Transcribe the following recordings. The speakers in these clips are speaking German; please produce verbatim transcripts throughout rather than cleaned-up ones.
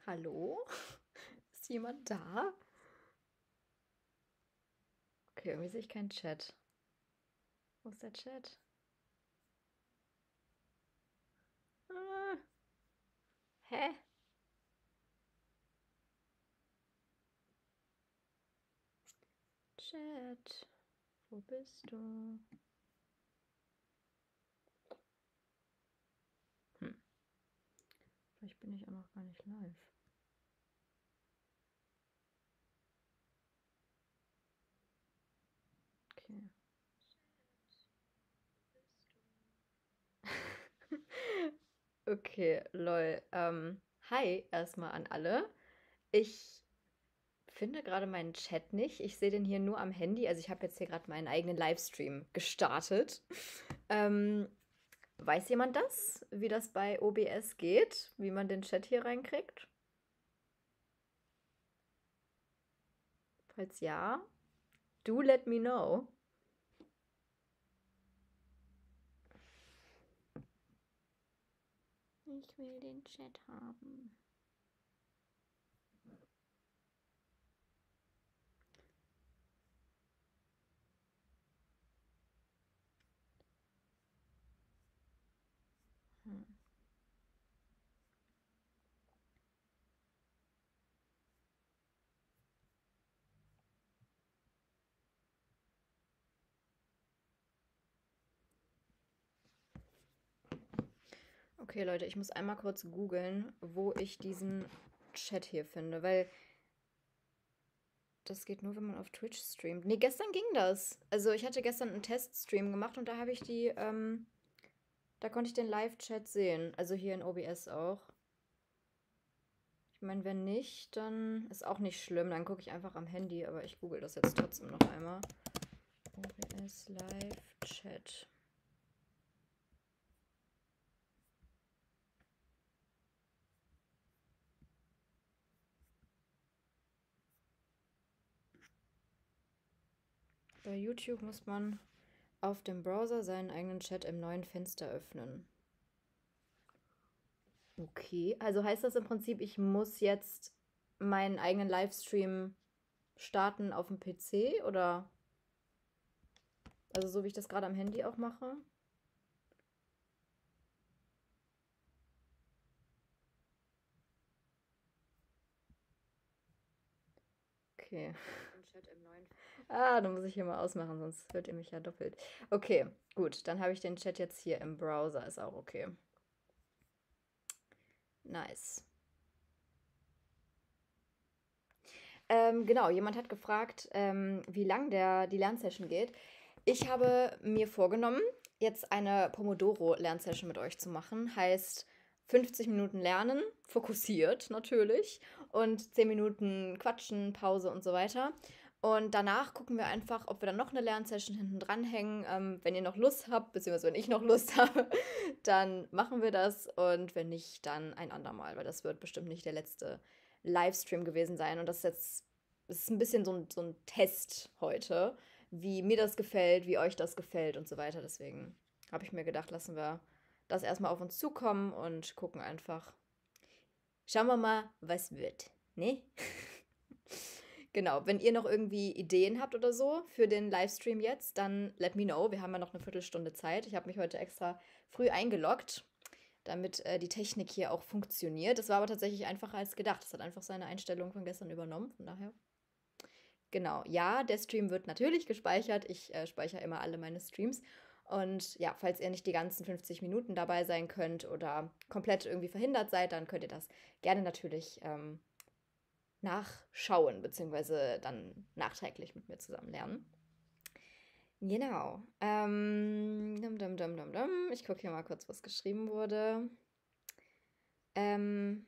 Hallo? Ist jemand da? Okay, irgendwie sehe ich keinen Chat. Wo ist der Chat? Ah, hä? Chat, wo bist du? Hm, vielleicht bin ich auch noch gar nicht live. Okay. Okay, lol. Ähm, hi erstmal an alle. Ich finde gerade meinen Chat nicht. Ich sehe den hier nur am Handy. Also ich habe jetzt hier gerade meinen eigenen Livestream gestartet. Ähm, weiß jemand das, wie das bei O B S geht? Wie man den Chat hier reinkriegt? Falls ja, do let me know. Ich will den Chat haben. Hm. Okay, Leute, ich muss einmal kurz googeln, wo ich diesen Chat hier finde, weil das geht nur, wenn man auf Twitch streamt. Nee, gestern ging das. Also ich hatte gestern einen Teststream gemacht und da habe ich die, ähm, da konnte ich den Live-Chat sehen. Also hier in O B S auch. Ich meine, wenn nicht, dann ist auch nicht schlimm. Dann gucke ich einfach am Handy, aber ich google das jetzt trotzdem noch einmal. O B S Live-Chat. Bei YouTube muss man auf dem Browser seinen eigenen Chat im neuen Fenster öffnen. Okay, also heißt das im Prinzip, ich muss jetzt meinen eigenen Livestream starten auf dem P C oder also so wie ich das gerade am Handy auch mache? Okay. Ah, dann muss ich hier mal ausmachen, sonst hört ihr mich ja doppelt. Okay, gut, dann habe ich den Chat jetzt hier im Browser, ist auch okay. Nice. Ähm, genau, jemand hat gefragt, ähm, wie lang der, die Lernsession geht. Ich habe mir vorgenommen, jetzt eine Pomodoro-Lernsession mit euch zu machen. Heißt fünfzig Minuten lernen, fokussiert natürlich, und zehn Minuten quatschen, Pause und so weiter. Und danach gucken wir einfach, ob wir dann noch eine Lernsession hinten dranhängen. Ähm, wenn ihr noch Lust habt, beziehungsweise wenn ich noch Lust habe, dann machen wir das. Und wenn nicht, dann ein andermal, weil das wird bestimmt nicht der letzte Livestream gewesen sein. Und das ist jetzt, das ist ein bisschen so ein, so ein Test heute, wie mir das gefällt, wie euch das gefällt und so weiter. Deswegen habe ich mir gedacht, lassen wir das erstmal auf uns zukommen und gucken einfach. Schauen wir mal, was wird. Ne? Genau, wenn ihr noch irgendwie Ideen habt oder so für den Livestream jetzt, dann let me know. Wir haben ja noch eine Viertelstunde Zeit. Ich habe mich heute extra früh eingeloggt, damit äh, die Technik hier auch funktioniert. Das war aber tatsächlich einfacher als gedacht. Das hat einfach seine Einstellung von gestern übernommen. Von daher. Genau, ja, der Stream wird natürlich gespeichert. Ich äh, speichere immer alle meine Streams. Und ja, falls ihr nicht die ganzen fünfzig Minuten dabei sein könnt oder komplett irgendwie verhindert seid, dann könnt ihr das gerne natürlich ähm, nachschauen, beziehungsweise dann nachträglich mit mir zusammen lernen. Genau. Ähm, dum, dum, dum, dum, dum. Ich gucke hier mal kurz, was geschrieben wurde. Ähm,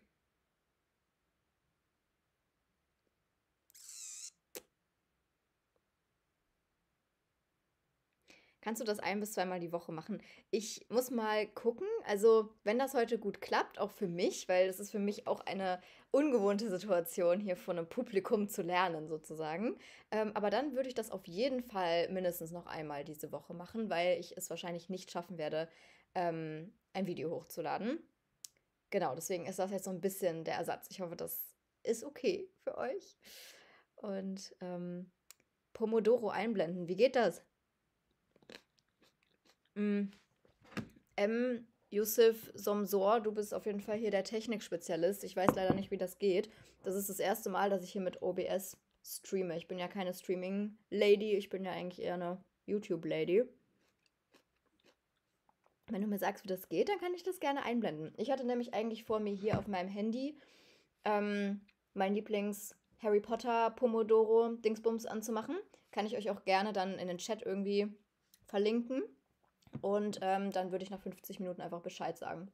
Kannst du das ein bis zweimal die Woche machen? Ich muss mal gucken. Also, wenn das heute gut klappt, auch für mich, weil es ist für mich auch eine ungewohnte Situation, hier vor einem Publikum zu lernen, sozusagen. Ähm, aber dann würde ich das auf jeden Fall mindestens noch einmal diese Woche machen, weil ich es wahrscheinlich nicht schaffen werde, ähm, ein Video hochzuladen. Genau, deswegen ist das jetzt so ein bisschen der Ersatz. Ich hoffe, das ist okay für euch. Und ähm, Pomodoro einblenden, wie geht das? Mm, M. Yusuf Somsor, du bist auf jeden Fall hier der Technikspezialist. Ich weiß leider nicht, wie das geht. Das ist das erste Mal, dass ich hier mit O B S streame. Ich bin ja keine Streaming-Lady, ich bin ja eigentlich eher eine YouTube-Lady. Wenn du mir sagst, wie das geht, dann kann ich das gerne einblenden. Ich hatte nämlich eigentlich vor, mir hier auf meinem Handy ähm, mein Lieblings-Harry Potter Pomodoro Dingsbums anzumachen. Kann ich euch auch gerne dann in den Chat irgendwie verlinken. Und ähm, dann würde ich nach fünfzig Minuten einfach Bescheid sagen.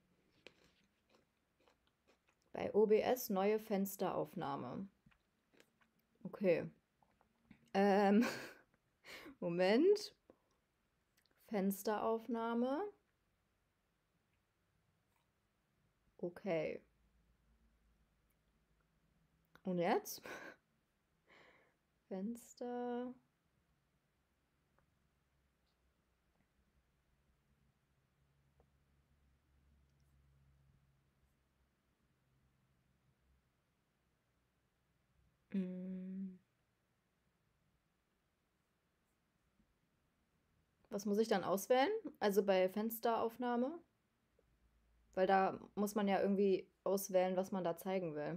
Bei O B S neue Fensteraufnahme. Okay. Ähm, Moment. Fensteraufnahme. Okay. Und jetzt? Fenster. Mm. Was muss ich dann auswählen? Also bei Fensteraufnahme? Weil da muss man ja irgendwie auswählen, was man da zeigen will.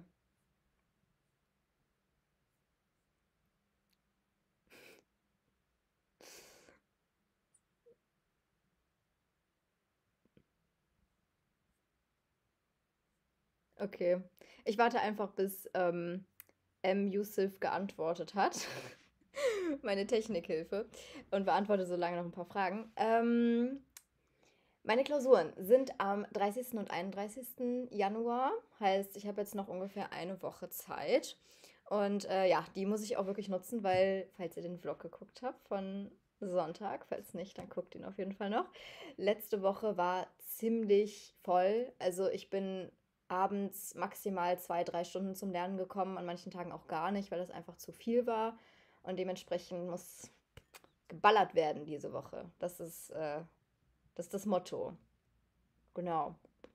Okay. Ich warte einfach, bis ähm, M. Yusuf geantwortet hat. Meine Technikhilfe. Und beantworte so lange noch ein paar Fragen. Ähm, meine Klausuren sind am dreißigsten und einunddreißigsten Januar. Heißt, ich habe jetzt noch ungefähr eine Woche Zeit. Und äh, ja, die muss ich auch wirklich nutzen, weil, falls ihr den Vlog geguckt habt von Sonntag, falls nicht, dann guckt ihn auf jeden Fall noch. Letzte Woche war ziemlich voll. Also ich bin abends maximal zwei, drei Stunden zum Lernen gekommen, an manchen Tagen auch gar nicht, weil das einfach zu viel war. Und dementsprechend muss geballert werden diese Woche. Das ist, äh, das ist das Motto. Genau.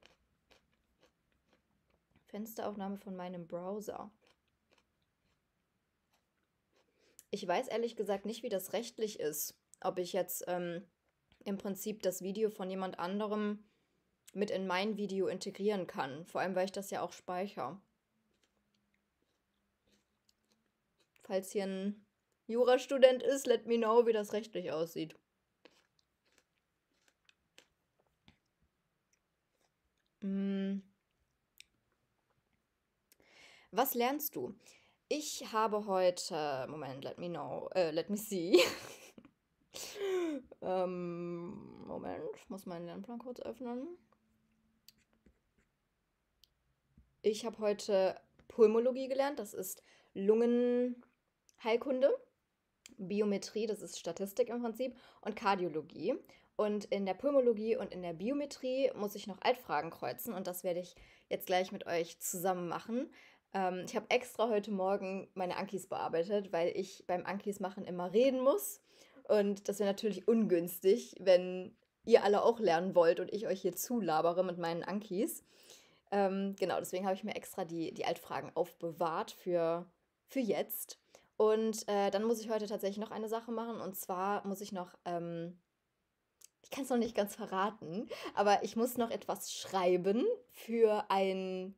Fensteraufnahme von meinem Browser. Ich weiß ehrlich gesagt nicht, wie das rechtlich ist. Ob ich jetzt ähm, im Prinzip das Video von jemand anderem mit in mein Video integrieren kann. Vor allem, weil ich das ja auch speichere. Falls hier ein Jurastudent ist, let me know, wie das rechtlich aussieht. Hm. Was lernst du? Ich habe heute, Moment, let me know, äh, let me see. ähm, Moment, ich muss meinen Lernplan kurz öffnen. Ich habe heute Pulmologie gelernt, das ist Lungenheilkunde, Biometrie, das ist Statistik im Prinzip, und Kardiologie. Und in der Pulmologie und in der Biometrie muss ich noch Altfragen kreuzen und das werde ich jetzt gleich mit euch zusammen machen. Ähm, ich habe extra heute Morgen meine Ankis bearbeitet, weil ich beim Ankis machen immer reden muss. Und das wäre natürlich ungünstig, wenn ihr alle auch lernen wollt und ich euch hier zulabere mit meinen Ankis. Ähm, genau, deswegen habe ich mir extra die, die Altfragen aufbewahrt für, für jetzt. Und äh, dann muss ich heute tatsächlich noch eine Sache machen. Und zwar muss ich noch, ähm, ich kann es noch nicht ganz verraten, aber ich muss noch etwas schreiben für ein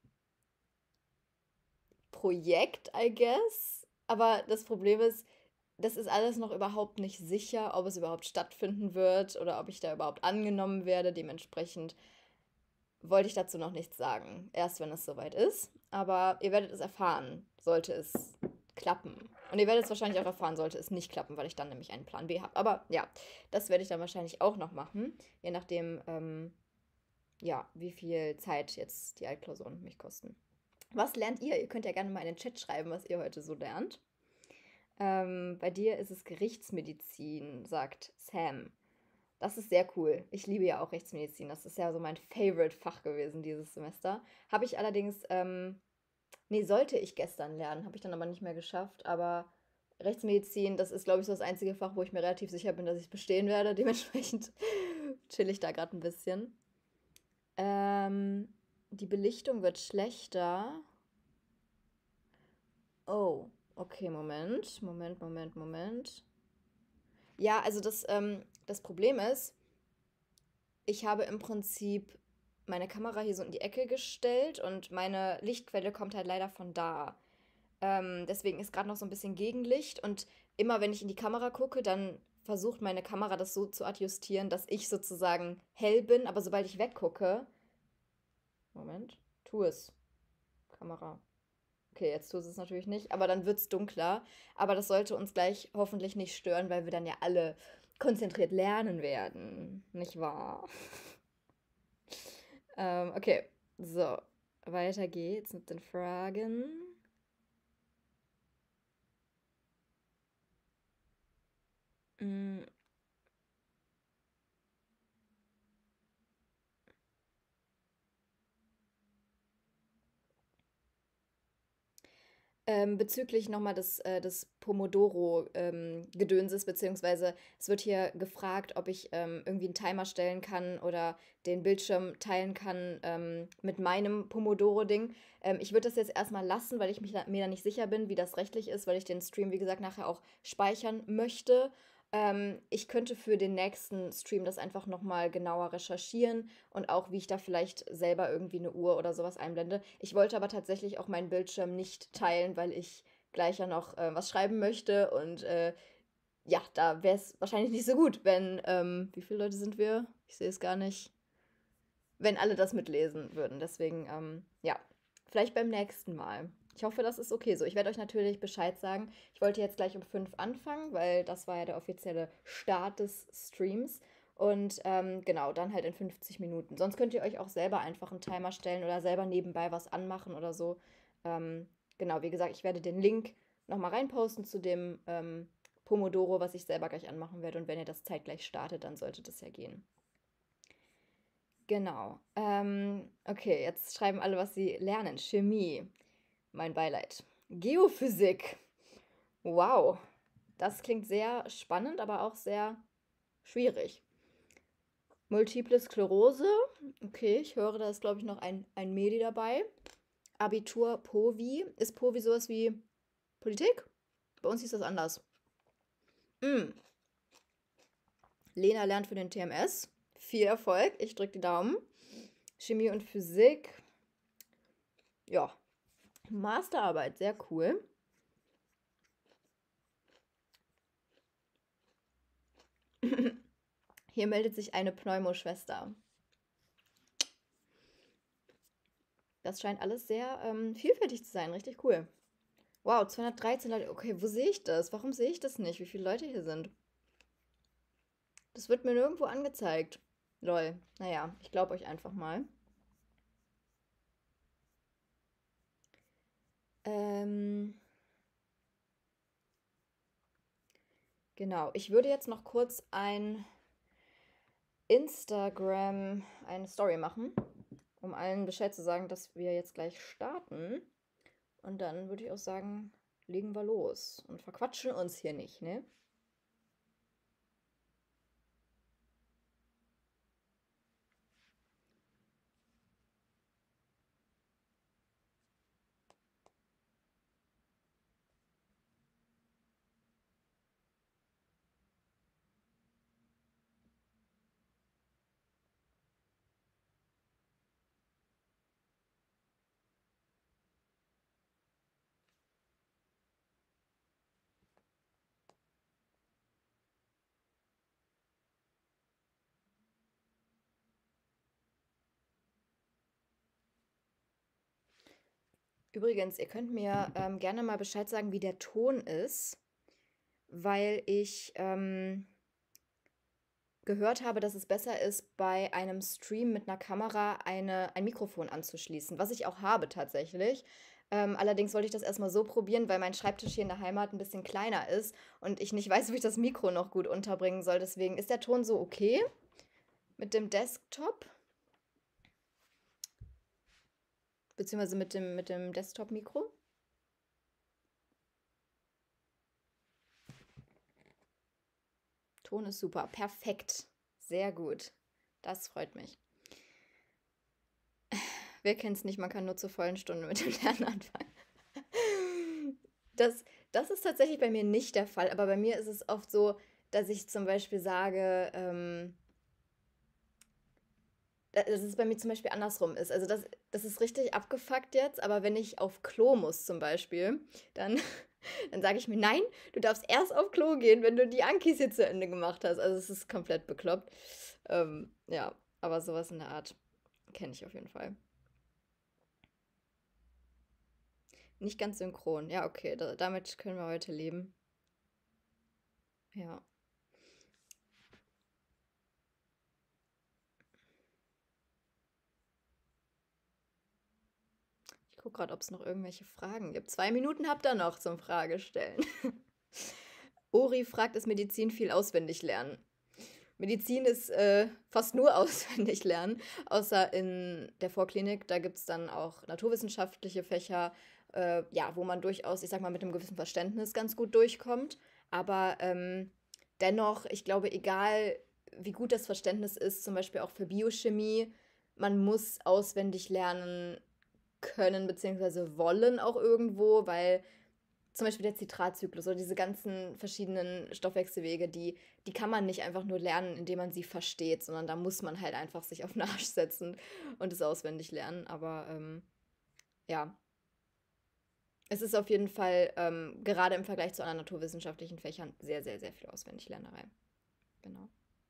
Projekt, I guess. Aber das Problem ist, das ist alles noch überhaupt nicht sicher, ob es überhaupt stattfinden wird oder ob ich da überhaupt angenommen werde. Dementsprechend wollte ich dazu noch nichts sagen. Erst wenn es soweit ist. Aber ihr werdet es erfahren, sollte es klappen. Und ihr werdet es wahrscheinlich auch erfahren, sollte es nicht klappen, weil ich dann nämlich einen Plan B habe. Aber ja, das werde ich dann wahrscheinlich auch noch machen. Je nachdem, ähm, ja, wie viel Zeit jetzt die Altklausuren mich kosten. Was lernt ihr? Ihr könnt ja gerne mal in den Chat schreiben, was ihr heute so lernt. Ähm, bei dir ist es Gerichtsmedizin, sagt Sam. Das ist sehr cool. Ich liebe ja auch Rechtsmedizin. Das ist ja so mein Favorite-Fach gewesen dieses Semester. Habe ich allerdings, ähm, nee, sollte ich gestern lernen, habe ich dann aber nicht mehr geschafft. Aber Rechtsmedizin, das ist, glaube ich, so das einzige Fach, wo ich mir relativ sicher bin, dass ich es bestehen werde. Dementsprechend chill ich da gerade ein bisschen. Ähm, Die Belichtung wird schlechter. Oh, okay, Moment, Moment, Moment, Moment. Ja, also das, ähm, das Problem ist, ich habe im Prinzip meine Kamera hier so in die Ecke gestellt und meine Lichtquelle kommt halt leider von da. Ähm, deswegen ist gerade noch so ein bisschen Gegenlicht und immer wenn ich in die Kamera gucke, dann versucht meine Kamera das so zu adjustieren, dass ich sozusagen hell bin, aber sobald ich weggucke, Moment, tu es, Kamera. Okay, jetzt tut es natürlich nicht, aber dann wird es dunkler. Aber das sollte uns gleich hoffentlich nicht stören, weil wir dann ja alle konzentriert lernen werden, nicht wahr? Ähm, okay, so, weiter geht's mit den Fragen. Mm, Ähm, bezüglich nochmal des, äh, des Pomodoro-Gedönses, beziehungsweise es wird hier gefragt, ob ich ähm, irgendwie einen Timer stellen kann oder den Bildschirm teilen kann ähm, mit meinem Pomodoro-Ding. Ähm, ich würde das jetzt erstmal lassen, weil ich mich da, mir da nicht sicher bin, wie das rechtlich ist, weil ich den Stream, wie gesagt, nachher auch speichern möchte. Ähm, ich könnte für den nächsten Stream das einfach nochmal genauer recherchieren und auch, wie ich da vielleicht selber irgendwie eine Uhr oder sowas einblende. Ich wollte aber tatsächlich auch meinen Bildschirm nicht teilen, weil ich gleich ja noch äh, was schreiben möchte und äh, ja, da wäre es wahrscheinlich nicht so gut, wenn, ähm, wie viele Leute sind wir? Ich sehe es gar nicht, wenn alle das mitlesen würden. Deswegen, ähm, ja, vielleicht beim nächsten Mal. Ich hoffe, das ist okay so. Ich werde euch natürlich Bescheid sagen. Ich wollte jetzt gleich um fünf anfangen, weil das war ja der offizielle Start des Streams. Und ähm, genau, dann halt in fünfzig Minuten. Sonst könnt ihr euch auch selber einfach einen Timer stellen oder selber nebenbei was anmachen oder so. Ähm, genau, wie gesagt, ich werde den Link nochmal reinposten zu dem ähm, Pomodoro, was ich selber gleich anmachen werde. Und wenn ihr das zeitgleich startet, dann sollte das ja gehen. Genau. Ähm, okay, jetzt schreiben alle, was sie lernen. Chemie, mein Beileid. Geophysik. Wow. Das klingt sehr spannend, aber auch sehr schwierig. Multiple Sklerose. Okay, ich höre, da ist, glaube ich, noch ein, ein Medi dabei. Abitur Povi. Ist Povi sowas wie Politik? Bei uns hieß das anders. Mm. Lena lernt für den T M S. Viel Erfolg. Ich drücke die Daumen. Chemie und Physik. Ja, Masterarbeit. Sehr cool. Hier meldet sich eine Pneumoschwester. Das scheint alles sehr ähm, vielfältig zu sein. Richtig cool. Wow, zweihundertdreizehn Leute. Okay, wo sehe ich das? Warum sehe ich das nicht? Wie viele Leute hier sind? Das wird mir nirgendwo angezeigt. Lol. Naja, ich glaube euch einfach mal. Ähm, genau. Ich würde jetzt noch kurz ein Instagram, eine Story machen, um allen Bescheid zu sagen, dass wir jetzt gleich starten. Und dann würde ich auch sagen, legen wir los und verquatschen uns hier nicht, ne? Übrigens, ihr könnt mir ähm, gerne mal Bescheid sagen, wie der Ton ist, weil ich ähm, gehört habe, dass es besser ist, bei einem Stream mit einer Kamera eine, ein Mikrofon anzuschließen, was ich auch habe tatsächlich. Ähm, allerdings wollte ich das erstmal so probieren, weil mein Schreibtisch hier in der Heimat ein bisschen kleiner ist und ich nicht weiß, wie ich das Mikro noch gut unterbringen soll. Deswegen ist der Ton so okay mit dem Desktop, beziehungsweise mit dem, mit dem Desktop-Mikro. Ton ist super. Perfekt. Sehr gut. Das freut mich. Wer kennt's nicht, man kann nur zur vollen Stunde mit dem Lernen anfangen. Das, das ist tatsächlich bei mir nicht der Fall, aber bei mir ist es oft so, dass ich zum Beispiel sage, ähm, da- dass es bei mir zum Beispiel andersrum ist. Also das, das ist richtig abgefuckt jetzt, aber wenn ich auf Klo muss zum Beispiel, dann, dann sage ich mir, nein, du darfst erst auf Klo gehen, wenn du die Ankis hier zu Ende gemacht hast. Also es ist komplett bekloppt. Ähm, ja, aber sowas in der Art kenne ich auf jeden Fall. Nicht ganz synchron. Ja, okay, da, damit können wir heute leben. Ja. Ich gucke gerade, ob es noch irgendwelche Fragen gibt. Zwei Minuten habt ihr noch zum Fragestellen. Ori fragt, ist Medizin viel auswendig lernen? Medizin ist äh, fast nur auswendig lernen, außer in der Vorklinik. Da gibt es dann auch naturwissenschaftliche Fächer, äh, ja, wo man durchaus, ich sag mal, mit einem gewissen Verständnis ganz gut durchkommt. Aber ähm, dennoch, ich glaube, egal wie gut das Verständnis ist, zum Beispiel auch für Biochemie, man muss auswendig lernen können, beziehungsweise wollen auch irgendwo, weil zum Beispiel der Zitratzyklus oder diese ganzen verschiedenen Stoffwechselwege, die, die kann man nicht einfach nur lernen, indem man sie versteht, sondern da muss man halt einfach sich auf den Arsch setzen und es auswendig lernen. Aber ähm, ja, es ist auf jeden Fall ähm, gerade im Vergleich zu anderen naturwissenschaftlichen Fächern sehr, sehr, sehr viel Auswendiglernerei. Genau.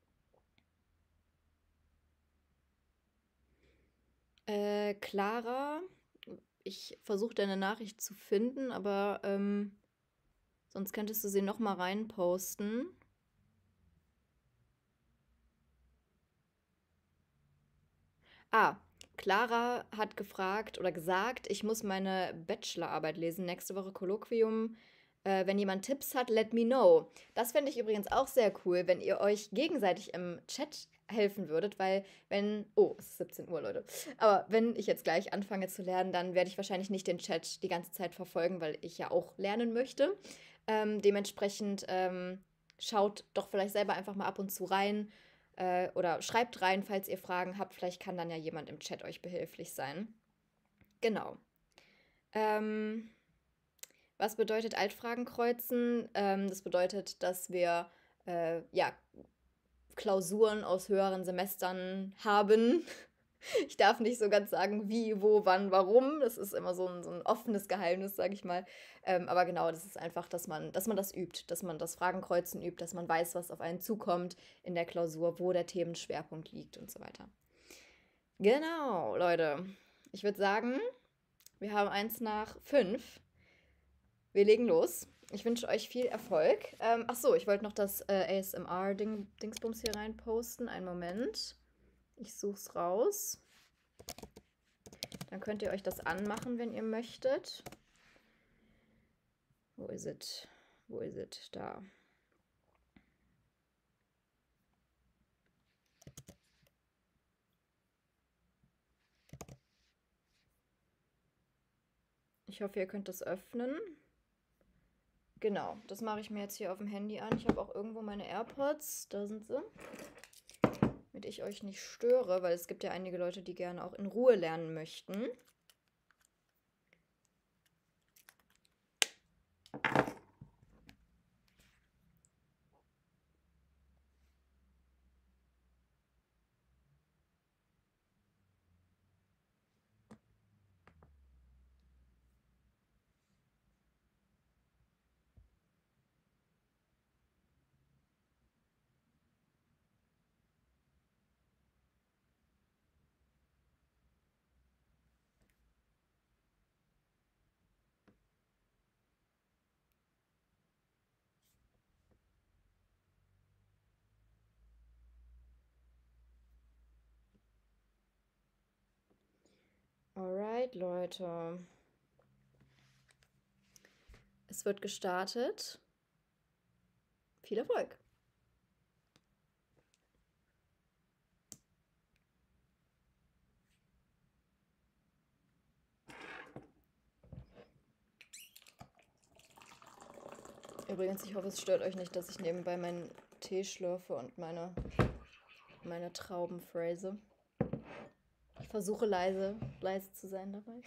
Äh, Clara, ich versuche deine Nachricht zu finden, aber ähm, sonst könntest du sie noch mal reinposten. Ah, Clara hat gefragt oder gesagt, ich muss meine Bachelorarbeit lesen, nächste Woche Kolloquium. Äh, wenn jemand Tipps hat, let me know. Das fände ich übrigens auch sehr cool, wenn ihr euch gegenseitig im Chat helfen würdet, weil wenn, oh, es ist siebzehn Uhr, Leute, aber wenn ich jetzt gleich anfange zu lernen, dann werde ich wahrscheinlich nicht den Chat die ganze Zeit verfolgen, weil ich ja auch lernen möchte. Ähm, dementsprechend ähm, schaut doch vielleicht selber einfach mal ab und zu rein äh, oder schreibt rein, falls ihr Fragen habt. Vielleicht kann dann ja jemand im Chat euch behilflich sein. Genau. Ähm, Was bedeutet Altfragen kreuzen? Ähm, das bedeutet, dass wir äh, ja, Klausuren aus höheren Semestern haben. Ich darf nicht so ganz sagen, wie, wo, wann, warum. Das ist immer so ein, so ein offenes Geheimnis, sage ich mal. Ähm, aber genau, das ist einfach, dass man, dass man das übt, dass man das Fragenkreuzen übt, dass man weiß, was auf einen zukommt in der Klausur, wo der Themenschwerpunkt liegt und so weiter. Genau, Leute. Ich würde sagen, wir haben eins nach fünf. Wir legen los. Ich wünsche euch viel Erfolg. Ähm, ach so, ich wollte noch das äh, A S M R-Dingsbums hier rein posten. Einen Moment. Ich suche es raus. Dann könnt ihr euch das anmachen, wenn ihr möchtet. Wo ist es? Wo ist es? Da. Ich hoffe, ihr könnt das öffnen. Genau, das mache ich mir jetzt hier auf dem Handy an. Ich habe auch irgendwo meine AirPods. Da sind sie. Damit ich euch nicht störe, weil es gibt ja einige Leute, die gerne auch in Ruhe lernen möchten. Alright, Leute. Es wird gestartet. Viel Erfolg! Übrigens, ich hoffe, es stört euch nicht, dass ich nebenbei meinen Tee schlürfe und meine, meine Trauben phrase. Ich versuche leise, leise zu sein dabei.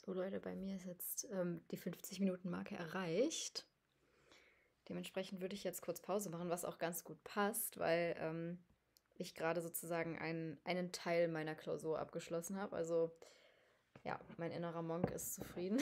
So Leute, bei mir ist jetzt ähm, die fünfzig-Minuten-Marke erreicht. Dementsprechend würde ich jetzt kurz Pause machen, was auch ganz gut passt, weil ähm, ich gerade sozusagen einen, einen Teil meiner Klausur abgeschlossen habe. Also ja, mein innerer Monk ist zufrieden.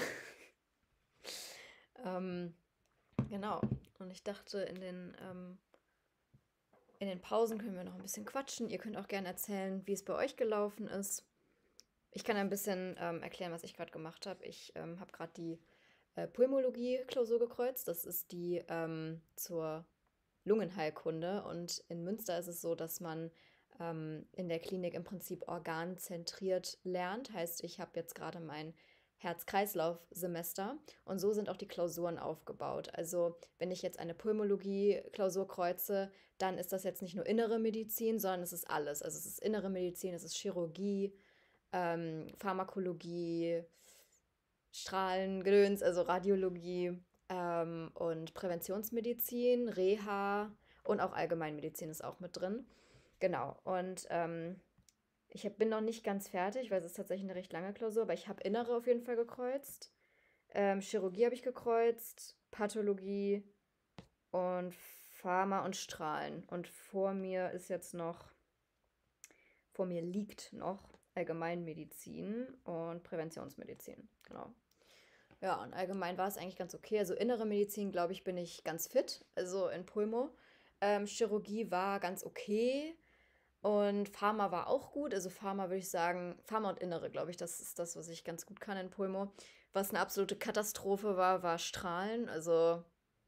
ähm, genau. Und ich dachte, in den, ähm, in den Pausen können wir noch ein bisschen quatschen. Ihr könnt auch gerne erzählen, wie es bei euch gelaufen ist. Ich kann ein bisschen ähm, erklären, was ich gerade gemacht habe. Ich ähm, habe gerade die äh, Pulmologie-Klausur gekreuzt. Das ist die ähm, zur Lungenheilkunde. Und in Münster ist es so, dass man ähm, in der Klinik im Prinzip organzentriert lernt. Heißt, ich habe jetzt gerade mein Herz-Kreislauf-Semester und so sind auch die Klausuren aufgebaut. Also wenn ich jetzt eine Pulmologie-Klausur kreuze, dann ist das jetzt nicht nur innere Medizin, sondern es ist alles. Also es ist innere Medizin, es ist Chirurgie, ähm, Pharmakologie, Strahlengedöns, also Radiologie ähm, und Präventionsmedizin, Reha und auch Allgemeinmedizin ist auch mit drin. Genau. Und ähm, ich hab, bin noch nicht ganz fertig, weil es ist tatsächlich eine recht lange Klausur, aber ich habe Innere auf jeden Fall gekreuzt. Ähm, Chirurgie habe ich gekreuzt, Pathologie und Pharma und Strahlen. Und vor mir ist jetzt noch, vor mir liegt noch Allgemeinmedizin und Präventionsmedizin. Genau. Ja, und allgemein war es eigentlich ganz okay. Also innere Medizin, glaube ich, bin ich ganz fit, also in Pulmo. Ähm, Chirurgie war ganz okay und Pharma war auch gut. Also Pharma würde ich sagen, Pharma und Innere, glaube ich, das ist das, was ich ganz gut kann in Pulmo. Was eine absolute Katastrophe war, war Strahlen. Also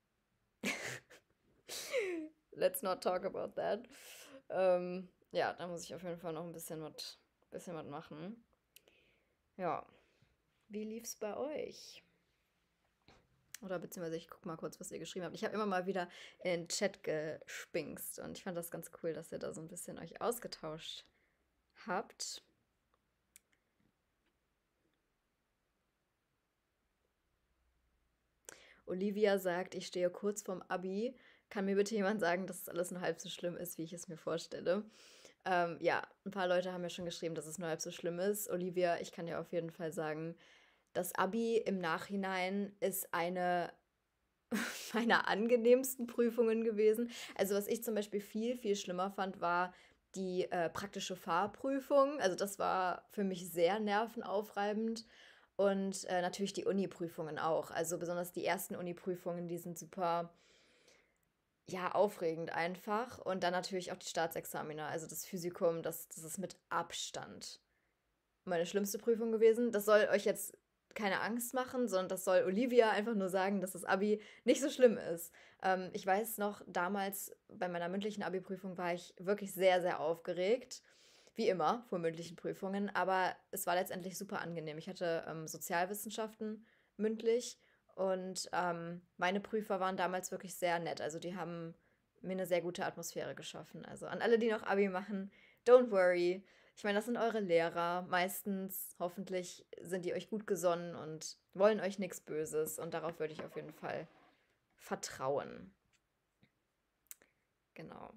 let's not talk about that. Ähm, ja, da muss ich auf jeden Fall noch ein bisschen was, bisschen was machen. Ja, wie lief's bei euch? Oder beziehungsweise ich gucke mal kurz, was ihr geschrieben habt. Ich habe immer mal wieder in den Chat gespinkst und ich fand das ganz cool, dass ihr da so ein bisschen euch ausgetauscht habt. Olivia sagt, ich stehe kurz vorm Abi. Kann mir bitte jemand sagen, dass es alles nur halb so schlimm ist, wie ich es mir vorstelle? Ähm, ja, ein paar Leute haben mir schon geschrieben, dass es nur halb so schlimm ist. Olivia, ich kann dir auf jeden Fall sagen, das Abi im Nachhinein ist eine meiner angenehmsten Prüfungen gewesen. Also was ich zum Beispiel viel, viel schlimmer fand, war die äh, praktische Fahrprüfung. Also das war für mich sehr nervenaufreibend. Und äh, natürlich die Uni-Prüfungen auch. Also besonders die ersten Uni-Prüfungen, die sind super, ja, aufregend einfach. Und dann natürlich auch die Staatsexamina. Also das Physikum, das, das ist mit Abstand meine schlimmste Prüfung gewesen. Das soll euch jetzt keine Angst machen, sondern das soll Olivia einfach nur sagen, dass das Abi nicht so schlimm ist. Ähm, ich weiß noch, damals bei meiner mündlichen Abi-Prüfung war ich wirklich sehr, sehr aufgeregt. Wie immer vor mündlichen Prüfungen, aber es war letztendlich super angenehm. Ich hatte ähm, Sozialwissenschaften mündlich und ähm, meine Prüfer waren damals wirklich sehr nett. Also die haben mir eine sehr gute Atmosphäre geschaffen. Also an alle, die noch Abi machen, don't worry. Ich meine, das sind eure Lehrer. Meistens, hoffentlich, sind die euch gut gesonnen und wollen euch nichts Böses. Und darauf würde ich auf jeden Fall vertrauen. Genau.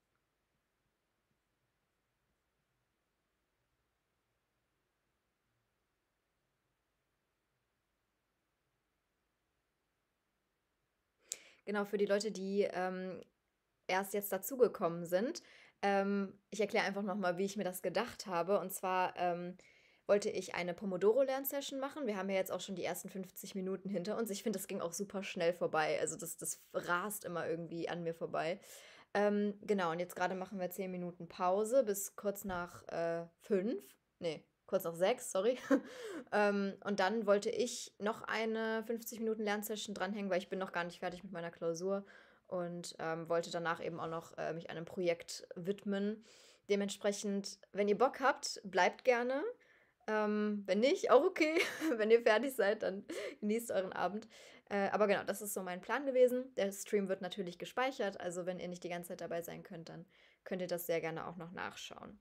Genau, für die Leute, die ähm, erst jetzt dazugekommen sind. Ähm, ich erkläre einfach nochmal, wie ich mir das gedacht habe. Und zwar ähm, wollte ich eine Pomodoro-Lernsession machen. Wir haben ja jetzt auch schon die ersten fünfzig Minuten hinter uns. Ich finde, das ging auch super schnell vorbei. Also das, das rast immer irgendwie an mir vorbei. Ähm, genau, und jetzt gerade machen wir zehn Minuten Pause bis kurz nach äh, fünf. Nee, kurz nach sechs, sorry. ähm, und dann wollte ich noch eine fünfzig Minuten Lernsession dranhängen, weil ich bin noch gar nicht fertig mit meiner Klausur und ähm, wollte danach eben auch noch äh, mich einem Projekt widmen. Dementsprechend, wenn ihr Bock habt, bleibt gerne. Ähm, wenn nicht, auch okay. Wenn ihr fertig seid, dann genießt euren Abend. Äh, aber genau, das ist so mein Plan gewesen. Der Stream wird natürlich gespeichert, also wenn ihr nicht die ganze Zeit dabei sein könnt, dann könnt ihr das sehr gerne auch noch nachschauen.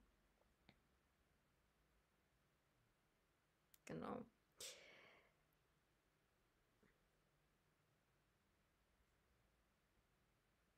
Genau.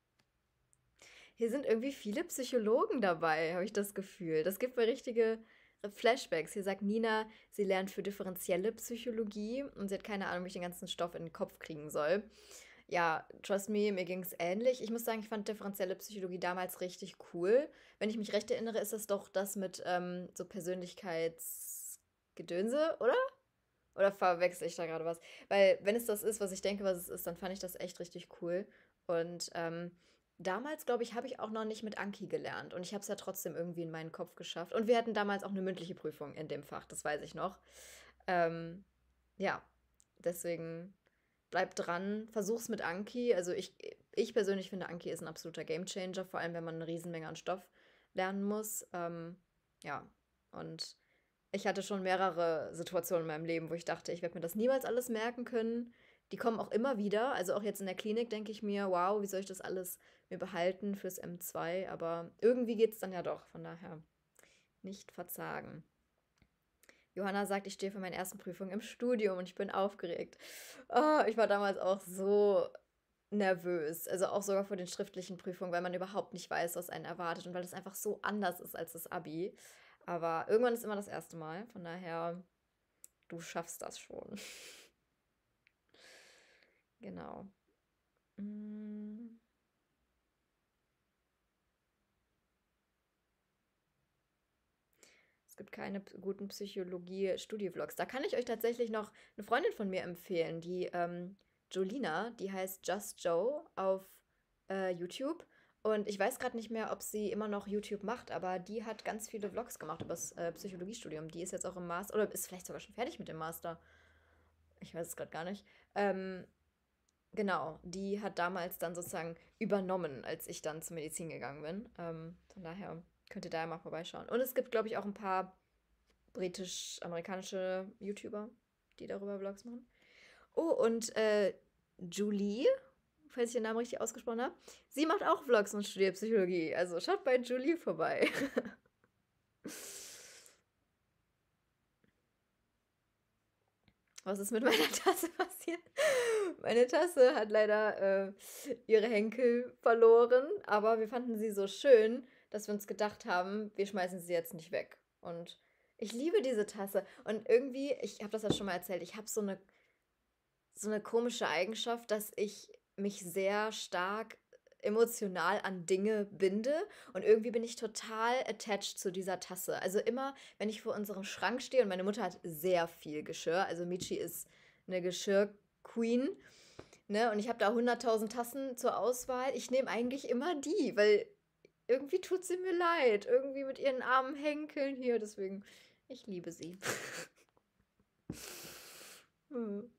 Hier sind irgendwie viele Psychologen dabei, habe ich das Gefühl. Das gibt mir richtige Flashbacks. Hier sagt Nina, sie lernt für differenzielle Psychologie und sie hat keine Ahnung, wie ich den ganzen Stoff in den Kopf kriegen soll. Ja, trust me, mir ging es ähnlich. Ich muss sagen, ich fand differenzielle Psychologie damals richtig cool. Wenn ich mich recht erinnere, ist das doch das mit ähm, so Persönlichkeitsgedönse, oder? Oder verwechsel ich da gerade was? Weil, wenn es das ist, was ich denke, was es ist, dann fand ich das echt richtig cool. Und ähm, damals, glaube ich, habe ich auch noch nicht mit Anki gelernt. Und ich habe es ja trotzdem irgendwie in meinen Kopf geschafft. Und wir hatten damals auch eine mündliche Prüfung in dem Fach, das weiß ich noch. Ähm, ja, deswegen bleib dran, versuch's mit Anki. Also ich, ich persönlich finde, Anki ist ein absoluter Gamechanger, vor allem wenn man eine Riesenmenge an Stoff lernen muss. Ähm, ja, und ich hatte schon mehrere Situationen in meinem Leben, wo ich dachte, ich werde mir das niemals alles merken können. Die kommen auch immer wieder. Also auch jetzt in der Klinik denke ich mir, wow, wie soll ich das alles mir behalten fürs M zwei? Aber irgendwie geht es dann ja doch. Von daher nicht verzagen. Johanna sagt, ich stehe für meine ersten Prüfungen im Studium und ich bin aufgeregt. Oh, ich war damals auch so nervös. Also auch sogar vor den schriftlichen Prüfungen, weil man überhaupt nicht weiß, was einen erwartet und weil das einfach so anders ist als das Abi. Aber irgendwann ist immer das erste Mal. Von daher, du schaffst das schon. Genau. Mm. Es gibt keine p- guten Psychologie-Studie-Vlogs. Da kann ich euch tatsächlich noch eine Freundin von mir empfehlen, die ähm, Jolina, die heißt Just Joe auf äh, YouTube. Und ich weiß gerade nicht mehr, ob sie immer noch YouTube macht, aber die hat ganz viele Vlogs gemacht über das äh, Psychologiestudium. Die ist jetzt auch im Master oder ist vielleicht sogar schon fertig mit dem Master. Ich weiß es gerade gar nicht. Ähm, genau, die hat damals dann sozusagen übernommen, als ich dann zur Medizin gegangen bin. Ähm, von daher könnt ihr da ja mal vorbeischauen. Und es gibt, glaube ich, auch ein paar britisch-amerikanische YouTuber, die darüber Vlogs machen. Oh, und äh, Julie, falls ich den Namen richtig ausgesprochen habe, sie macht auch Vlogs und studiert Psychologie. Also schaut bei Julie vorbei. Was ist mit meiner Tasse passiert? Meine Tasse hat leider äh, ihre Henkel verloren, aber wir fanden sie so schön, dass wir uns gedacht haben, wir schmeißen sie jetzt nicht weg. Und ich liebe diese Tasse. Und irgendwie, ich habe das ja schon mal erzählt, ich habe so eine so eine komische Eigenschaft, dass ich mich sehr stark emotional an Dinge binde und irgendwie bin ich total attached zu dieser Tasse. Also immer, wenn ich vor unserem Schrank stehe und meine Mutter hat sehr viel Geschirr, also Michi ist eine Geschirr-Queen, ne? Und ich habe da hunderttausend Tassen zur Auswahl. Ich nehme eigentlich immer die, weil irgendwie tut sie mir leid. Irgendwie mit ihren armen Henkeln hier. Deswegen, ich liebe sie. Hm.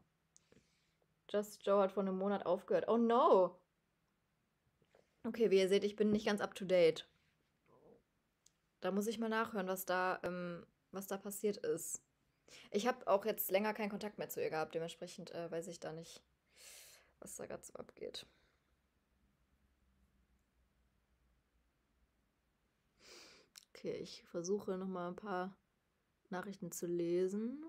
Just Joe hat vor einem Monat aufgehört. Oh no! Okay, wie ihr seht, ich bin nicht ganz up to date. Da muss ich mal nachhören, was da, ähm, was da passiert ist. Ich habe auch jetzt länger keinen Kontakt mehr zu ihr gehabt, dementsprechend äh, weiß ich da nicht, was da gerade so abgeht. Okay, ich versuche nochmal ein paar Nachrichten zu lesen.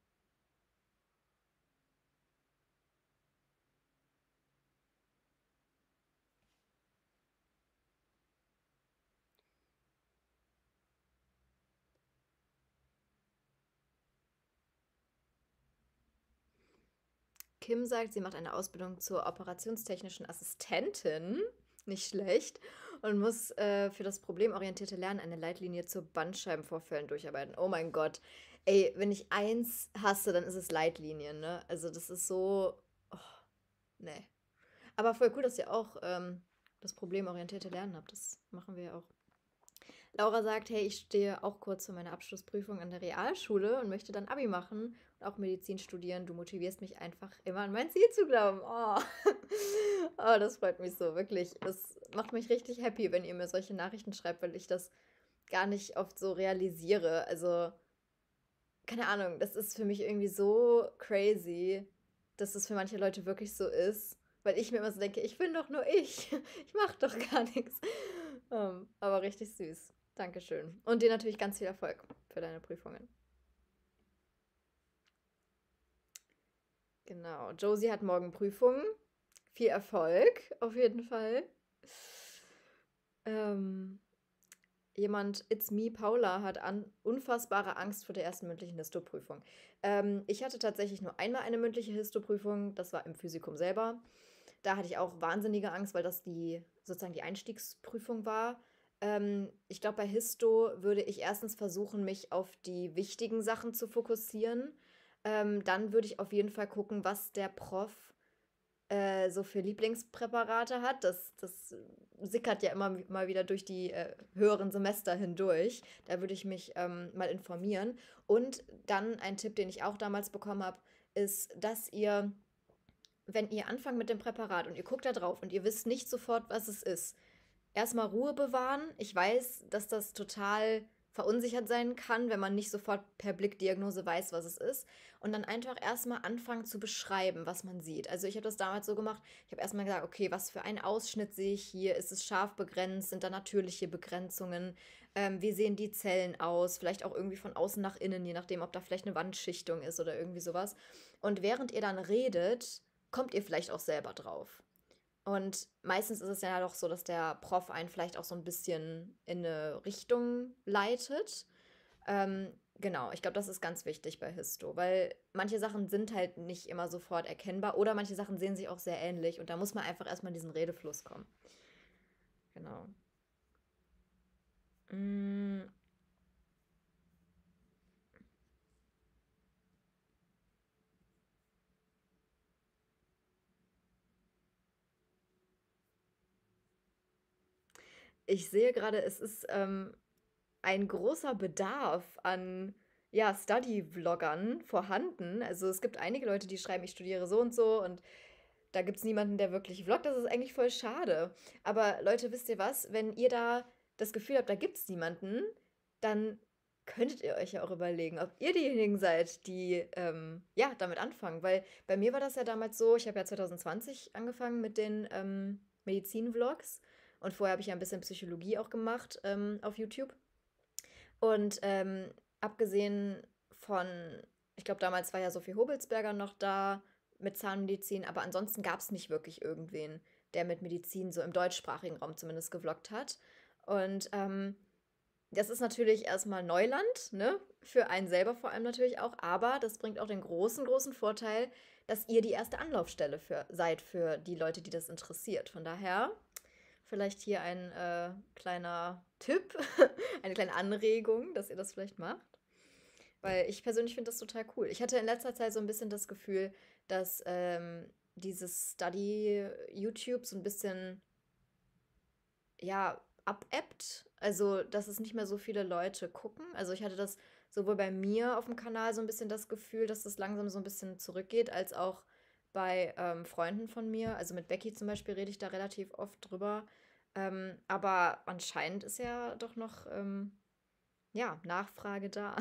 Kim sagt, sie macht eine Ausbildung zur operationstechnischen Assistentin. Nicht schlecht. Und muss äh, für das problemorientierte Lernen eine Leitlinie zu Bandscheibenvorfällen durcharbeiten. Oh mein Gott. Ey, wenn ich eins hasse, dann ist es Leitlinien, ne? Also das ist so. Oh, nee. Aber voll cool, dass ihr auch ähm, das problemorientierte Lernen habt. Das machen wir ja auch. Laura sagt, hey, ich stehe auch kurz vor meiner Abschlussprüfung an der Realschule und möchte dann Abi machen und auch Medizin studieren. Du motivierst mich einfach immer an mein Ziel zu glauben. Oh, oh das freut mich so, wirklich. Das macht mich richtig happy, wenn ihr mir solche Nachrichten schreibt, weil ich das gar nicht oft so realisiere. Also, keine Ahnung, das ist für mich irgendwie so crazy, dass es für manche Leute wirklich so ist. Weil ich mir immer so denke, ich bin doch nur ich. Ich mach doch gar nichts. Ähm, aber richtig süß. Dankeschön. Und dir natürlich ganz viel Erfolg für deine Prüfungen. Genau. Josie hat morgen Prüfungen. Viel Erfolg, auf jeden Fall. Ähm, jemand, It's me, Paula, hat an, unfassbare Angst vor der ersten mündlichen Histoprüfung. Ähm, ich hatte tatsächlich nur einmal eine mündliche Histoprüfung, das war im Physikum selber. Da hatte ich auch wahnsinnige Angst, weil das die sozusagen die Einstiegsprüfung war. Ähm, ich glaube, bei Histo würde ich erstens versuchen, mich auf die wichtigen Sachen zu fokussieren. Ähm, dann würde ich auf jeden Fall gucken, was der Prof äh, so für Lieblingspräparate hat. Das, das sickert ja immer mal wieder durch die äh, höheren Semester hindurch. Da würde ich mich ähm, mal informieren. Und dann ein Tipp, den ich auch damals bekommen habe, ist, dass ihr, wenn ihr anfangt mit dem Präparat und ihr guckt da drauf und ihr wisst nicht sofort, was es ist, erstmal Ruhe bewahren. Ich weiß, dass das total verunsichert sein kann, wenn man nicht sofort per Blickdiagnose weiß, was es ist. Und dann einfach erstmal anfangen zu beschreiben, was man sieht. Also ich habe das damals so gemacht, ich habe erstmal gesagt, okay, was für einen Ausschnitt sehe ich hier? Ist es scharf begrenzt? Sind da natürliche Begrenzungen? Ähm, wie sehen die Zellen aus? Vielleicht auch irgendwie von außen nach innen, je nachdem, ob da vielleicht eine Wandschichtung ist oder irgendwie sowas. Und während ihr dann redet, kommt ihr vielleicht auch selber drauf. Und meistens ist es ja doch so, dass der Prof einen vielleicht auch so ein bisschen in eine Richtung leitet. Ähm, genau, ich glaube, das ist ganz wichtig bei Histo, weil manche Sachen sind halt nicht immer sofort erkennbar oder manche Sachen sehen sich auch sehr ähnlich und da muss man einfach erstmal in diesen Redefluss kommen. Genau. Mm, Ich sehe gerade, es ist ähm, ein großer Bedarf an ja, Study-Vloggern vorhanden. Also es gibt einige Leute, die schreiben, ich studiere so und so und da gibt es niemanden, der wirklich vloggt. Das ist eigentlich voll schade. Aber Leute, wisst ihr was? Wenn ihr da das Gefühl habt, da gibt es niemanden, dann könntet ihr euch ja auch überlegen, ob ihr diejenigen seid, die ähm, ja damit anfangen. Weil bei mir war das ja damals so, ich habe ja zwanzig zwanzig angefangen mit den ähm, Medizin-Vlogs und vorher habe ich ja ein bisschen Psychologie auch gemacht ähm, auf YouTube. Und ähm, abgesehen von, ich glaube, damals war ja Sophie Hobelsberger noch da mit Zahnmedizin, aber ansonsten gab es nicht wirklich irgendwen, der mit Medizin so im deutschsprachigen Raum zumindest gevloggt hat. Und ähm, das ist natürlich erstmal Neuland, ne? Für einen selber vor allem natürlich auch, aber das bringt auch den großen, großen Vorteil, dass ihr die erste Anlaufstelle für, seid für die Leute, die das interessiert. Von daher vielleicht hier ein äh, kleiner Tipp, eine kleine Anregung, dass ihr das vielleicht macht. Weil ich persönlich finde das total cool. Ich hatte in letzter Zeit so ein bisschen das Gefühl, dass ähm, dieses Study-YouTube so ein bisschen, ja, abebbt. Also, dass es nicht mehr so viele Leute gucken. Also, ich hatte das sowohl bei mir auf dem Kanal so ein bisschen das Gefühl, dass das langsam so ein bisschen zurückgeht, als auch bei ähm, Freunden von mir. Also mit Becky zum Beispiel rede ich da relativ oft drüber. Ähm, aber anscheinend ist ja doch noch, ähm, ja, Nachfrage da.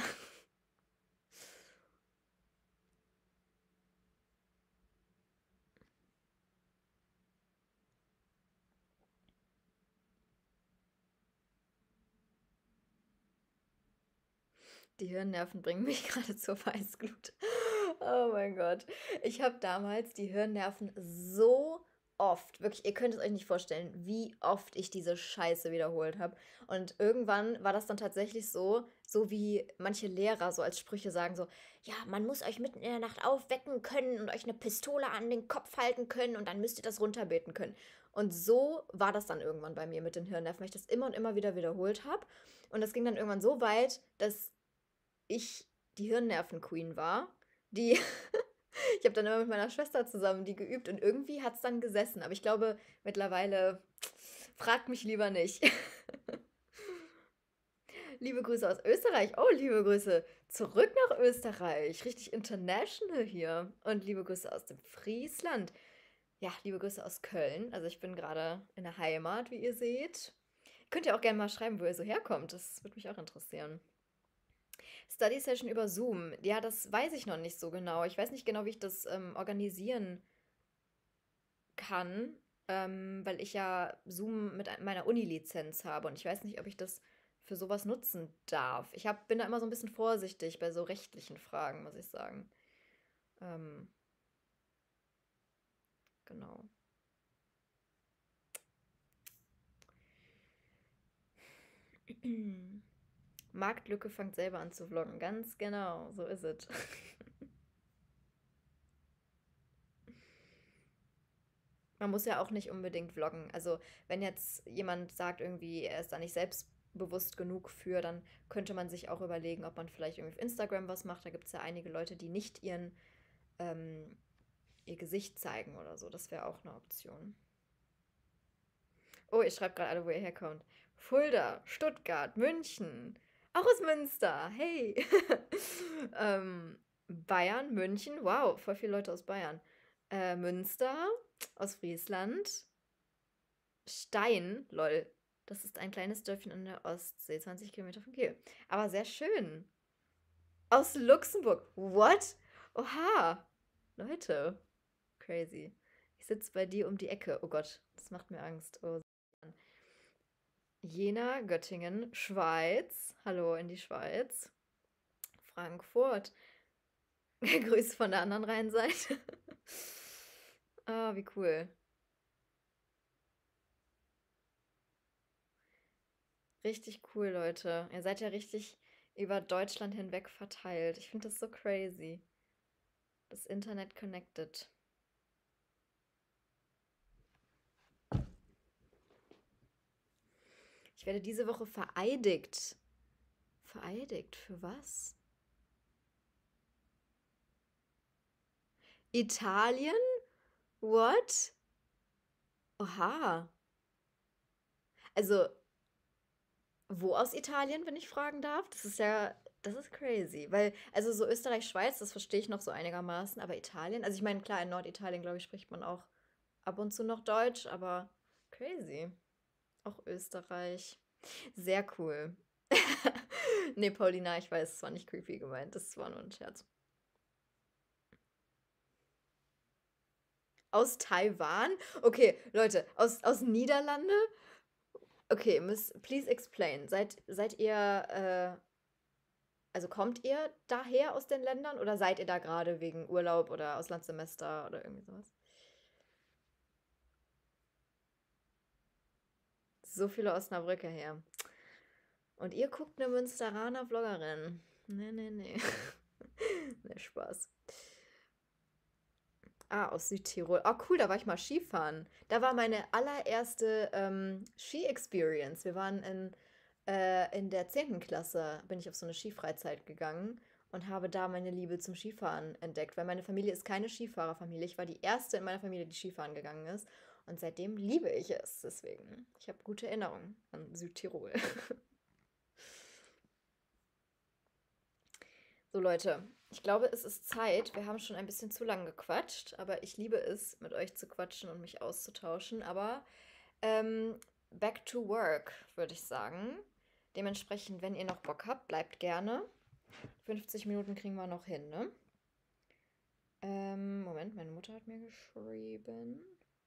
Die Hirnnerven bringen mich gerade zur Weißglut. Oh mein Gott. Ich habe damals die Hirnnerven so oft, wirklich, ihr könnt es euch nicht vorstellen, wie oft ich diese Scheiße wiederholt habe. Und irgendwann war das dann tatsächlich so, so wie manche Lehrer so als Sprüche sagen, so, ja, man muss euch mitten in der Nacht aufwecken können und euch eine Pistole an den Kopf halten können und dann müsst ihr das runterbeten können. Und so war das dann irgendwann bei mir mit den Hirnnerven, weil ich das immer und immer wieder wiederholt habe. Und das ging dann irgendwann so weit, dass ich die Hirnnerven-Queen war, die ich habe dann immer mit meiner Schwester zusammen die geübt und irgendwie hat es dann gesessen. Aber ich glaube, mittlerweile fragt mich lieber nicht. Liebe Grüße aus Österreich. Oh, liebe Grüße zurück nach Österreich. Richtig international hier. Und liebe Grüße aus dem Friesland. Ja, liebe Grüße aus Köln. Also ich bin gerade in der Heimat, wie ihr seht. Könnt ihr auch gerne mal schreiben, wo ihr so herkommt. Das würde mich auch interessieren. Study Session über Zoom. Ja, das weiß ich noch nicht so genau. Ich weiß nicht genau, wie ich das ähm, organisieren kann, ähm, weil ich ja Zoom mit ein- meiner Uni-Lizenz habe und ich weiß nicht, ob ich das für sowas nutzen darf. Ich hab, bin da immer so ein bisschen vorsichtig bei so rechtlichen Fragen, muss ich sagen. Ähm, genau. Marktlücke fängt selber an zu vloggen. Ganz genau, so ist es. Man muss ja auch nicht unbedingt vloggen. Also, wenn jetzt jemand sagt, irgendwie, er ist da nicht selbstbewusst genug für, dann könnte man sich auch überlegen, ob man vielleicht irgendwie auf Instagram was macht. Da gibt es ja einige Leute, die nicht ihren, ähm, ihr Gesicht zeigen oder so. Das wäre auch eine Option. Oh, ihr schreibt gerade alle, wo ihr herkommt. Fulda, Stuttgart, München, auch aus Münster. Hey. ähm, Bayern, München. Wow, voll viele Leute aus Bayern. Äh, Münster, aus Friesland. Stein, lol. Das ist ein kleines Dörfchen an der Ostsee, zwanzig Kilometer von Kiel. Aber sehr schön. Aus Luxemburg. What? Oha. Leute. Crazy. Ich sitze bei dir um die Ecke. Oh Gott, das macht mir Angst. Oh. Jena, Göttingen, Schweiz. Hallo in die Schweiz. Frankfurt. Grüße von der anderen Rheinseite. Ah, wie cool. Richtig cool, Leute. Ihr seid ja richtig über Deutschland hinweg verteilt. Ich finde das so crazy. Das Internet connected. Ich werde diese Woche vereidigt. Vereidigt? Für was? Italien? What? Oha. Also, wo aus Italien, wenn ich fragen darf? Das ist ja, das ist crazy. Weil, also so Österreich, Schweiz, das verstehe ich noch so einigermaßen, aber Italien, also ich meine, klar, in Norditalien, glaube ich, spricht man auch ab und zu noch Deutsch, aber crazy. Auch Österreich. Sehr cool. Nee, Paulina, ich weiß, es war nicht creepy gemeint, das war nur ein Scherz. Aus Taiwan? Okay, Leute, aus, aus Niederlande? Okay, miss, please explain. Seid, seid ihr, äh, also kommt ihr daher aus den Ländern oder seid ihr da gerade wegen Urlaub oder Auslandssemester oder irgendwie sowas? So viele Osnabrücker her. Und ihr guckt eine Münsteraner Vloggerin. Nee, nee, nee. Nee, Spaß. Ah, aus Südtirol. Oh, cool, da war ich mal Skifahren. Da war meine allererste ähm, Ski-Experience. Wir waren in, äh, in der zehnten Klasse, bin ich auf so eine Skifreizeit gegangen und habe da meine Liebe zum Skifahren entdeckt, weil meine Familie ist keine Skifahrerfamilie. Ich war die erste in meiner Familie, die Skifahren gegangen ist. Und seitdem liebe ich es. Deswegen, ich habe gute Erinnerungen an Südtirol. So, Leute, ich glaube, es ist Zeit. Wir haben schon ein bisschen zu lang gequatscht, aber ich liebe es, mit euch zu quatschen und mich auszutauschen. Aber ähm, back to work, würde ich sagen. Dementsprechend, wenn ihr noch Bock habt, bleibt gerne. fünfzig Minuten kriegen wir noch hin, ne? Ähm, Moment, meine Mutter hat mir geschrieben.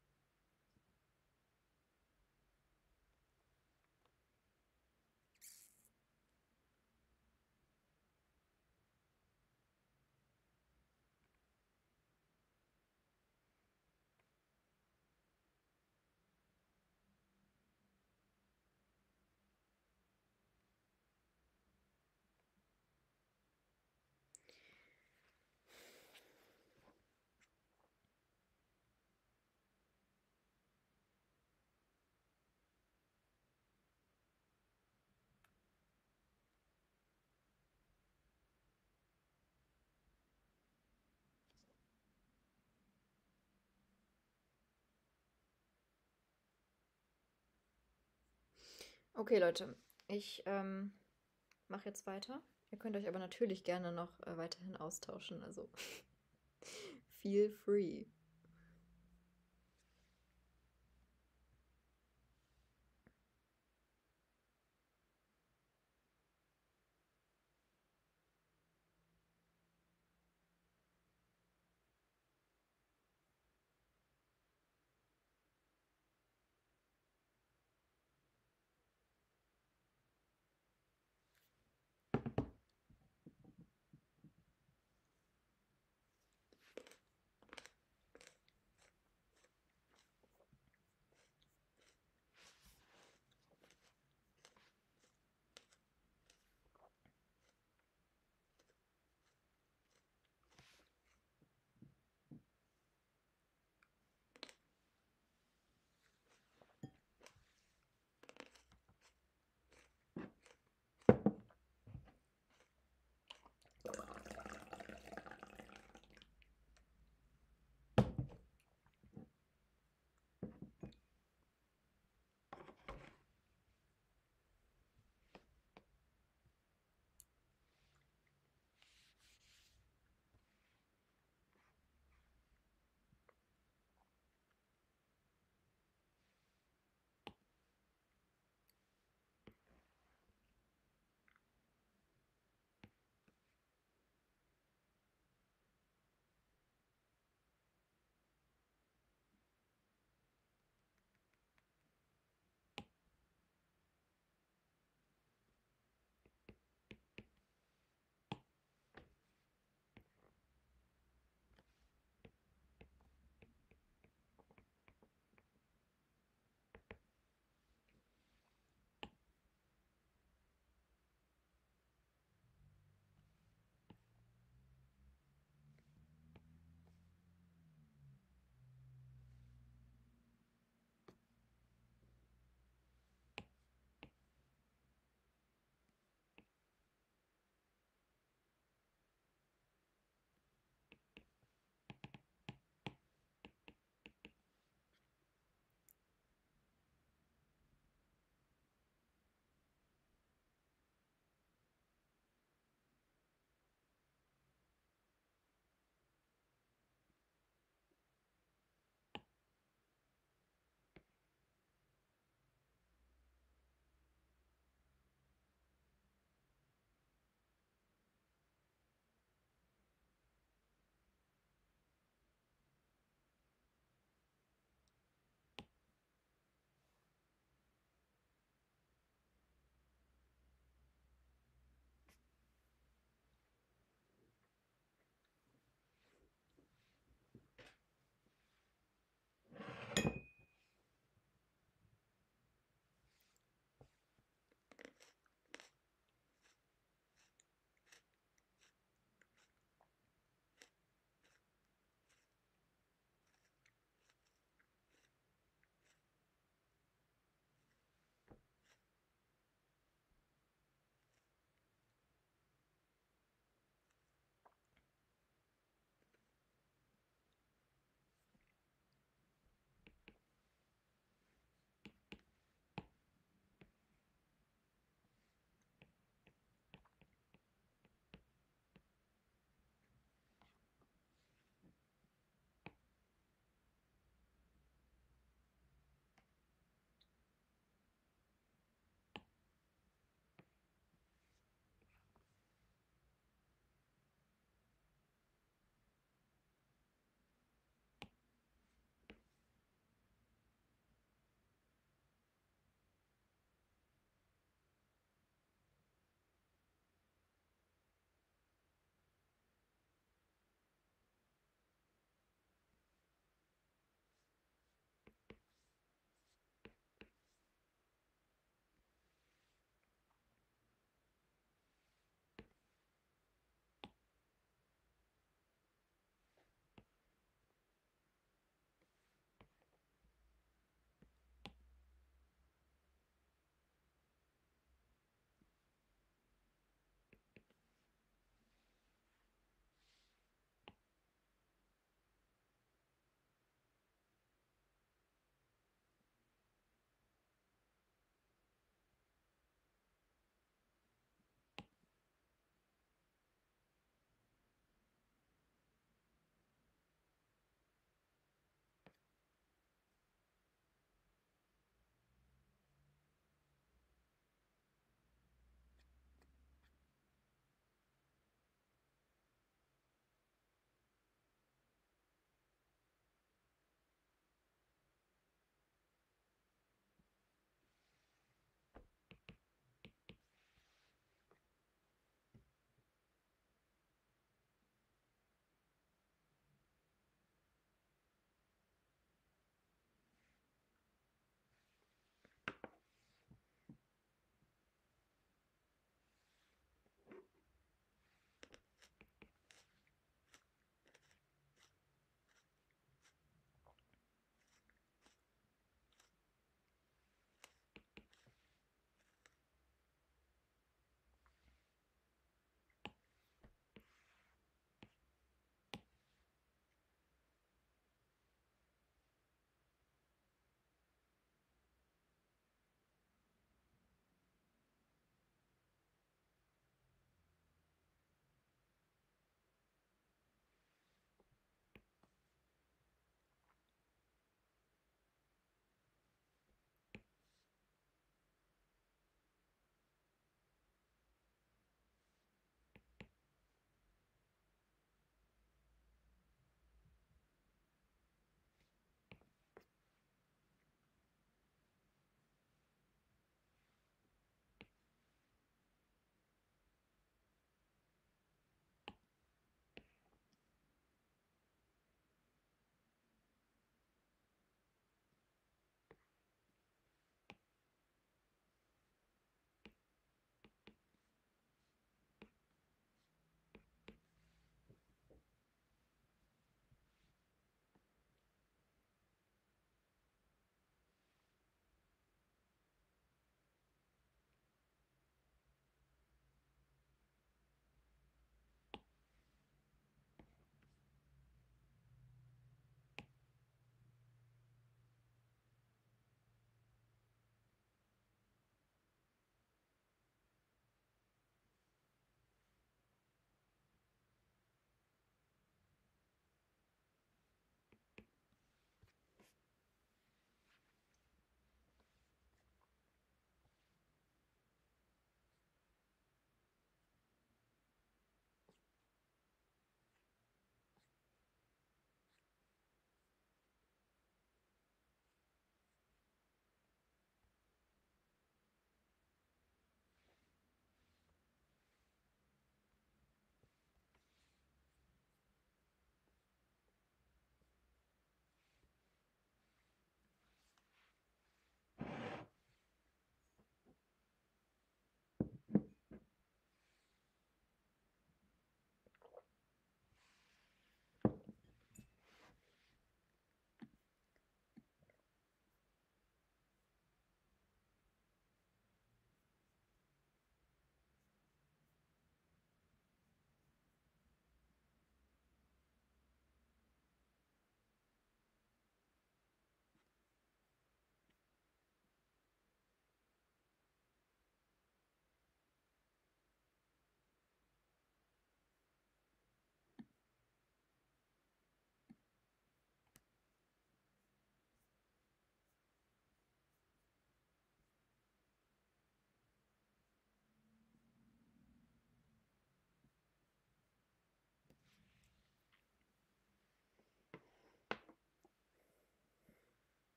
Okay, Leute, ich ähm, mache jetzt weiter. Ihr könnt euch aber natürlich gerne noch äh, weiterhin austauschen, also feel free.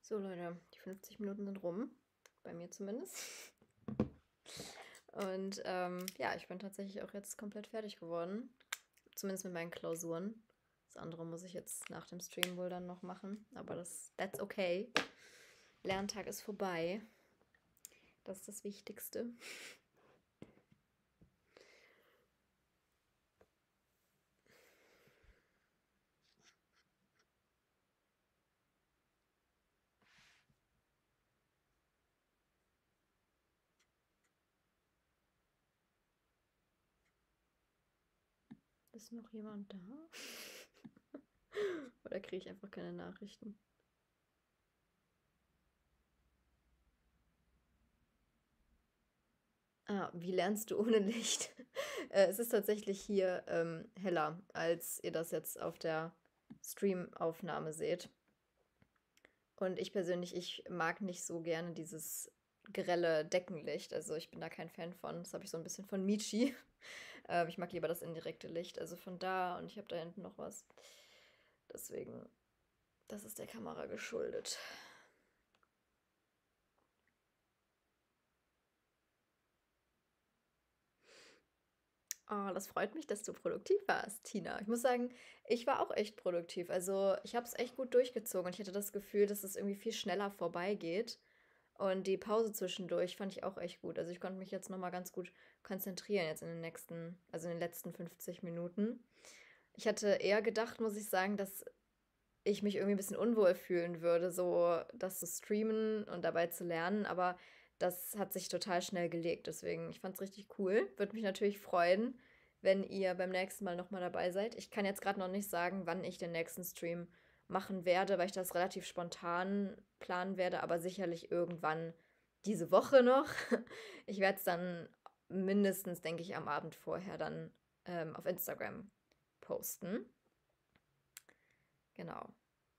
So, Leute, die fünfzig Minuten sind rum. Bei mir zumindest. Und ähm, ja, ich bin tatsächlich auch jetzt komplett fertig geworden. Zumindest mit meinen Klausuren. Das andere muss ich jetzt nach dem Stream wohl dann noch machen. Aber das, that's okay. Lerntag ist vorbei. Das ist das Wichtigste. Ist noch jemand da? Oder kriege ich einfach keine Nachrichten? Ah, wie lernst du ohne Licht? äh, es ist tatsächlich hier ähm, heller, als ihr das jetzt auf der Stream-Aufnahme seht. Und ich persönlich, ich mag nicht so gerne dieses grelle Deckenlicht. Also ich bin da kein Fan von. Das habe ich so ein bisschen von Michi. äh, ich mag lieber das indirekte Licht. Also von da und ich habe da hinten noch was. Deswegen, das ist der Kamera geschuldet. Oh, das freut mich, dass du produktiv warst, Tina. Ich muss sagen, ich war auch echt produktiv. Also ich habe es echt gut durchgezogen und ich hatte das Gefühl, dass es irgendwie viel schneller vorbeigeht. Und die Pause zwischendurch fand ich auch echt gut. Also ich konnte mich jetzt nochmal ganz gut konzentrieren jetzt in den nächsten, also in den letzten fünfzig Minuten. Ich hatte eher gedacht, muss ich sagen, dass ich mich irgendwie ein bisschen unwohl fühlen würde, so das zu streamen und dabei zu lernen, aber das hat sich total schnell gelegt. Deswegen, ich fand es richtig cool. Würde mich natürlich freuen, wenn ihr beim nächsten Mal nochmal dabei seid. Ich kann jetzt gerade noch nicht sagen, wann ich den nächsten Stream machen werde, weil ich das relativ spontan planen werde, aber sicherlich irgendwann diese Woche noch. Ich werde es dann mindestens, denke ich, am Abend vorher dann ähm, auf Instagram posten. Genau.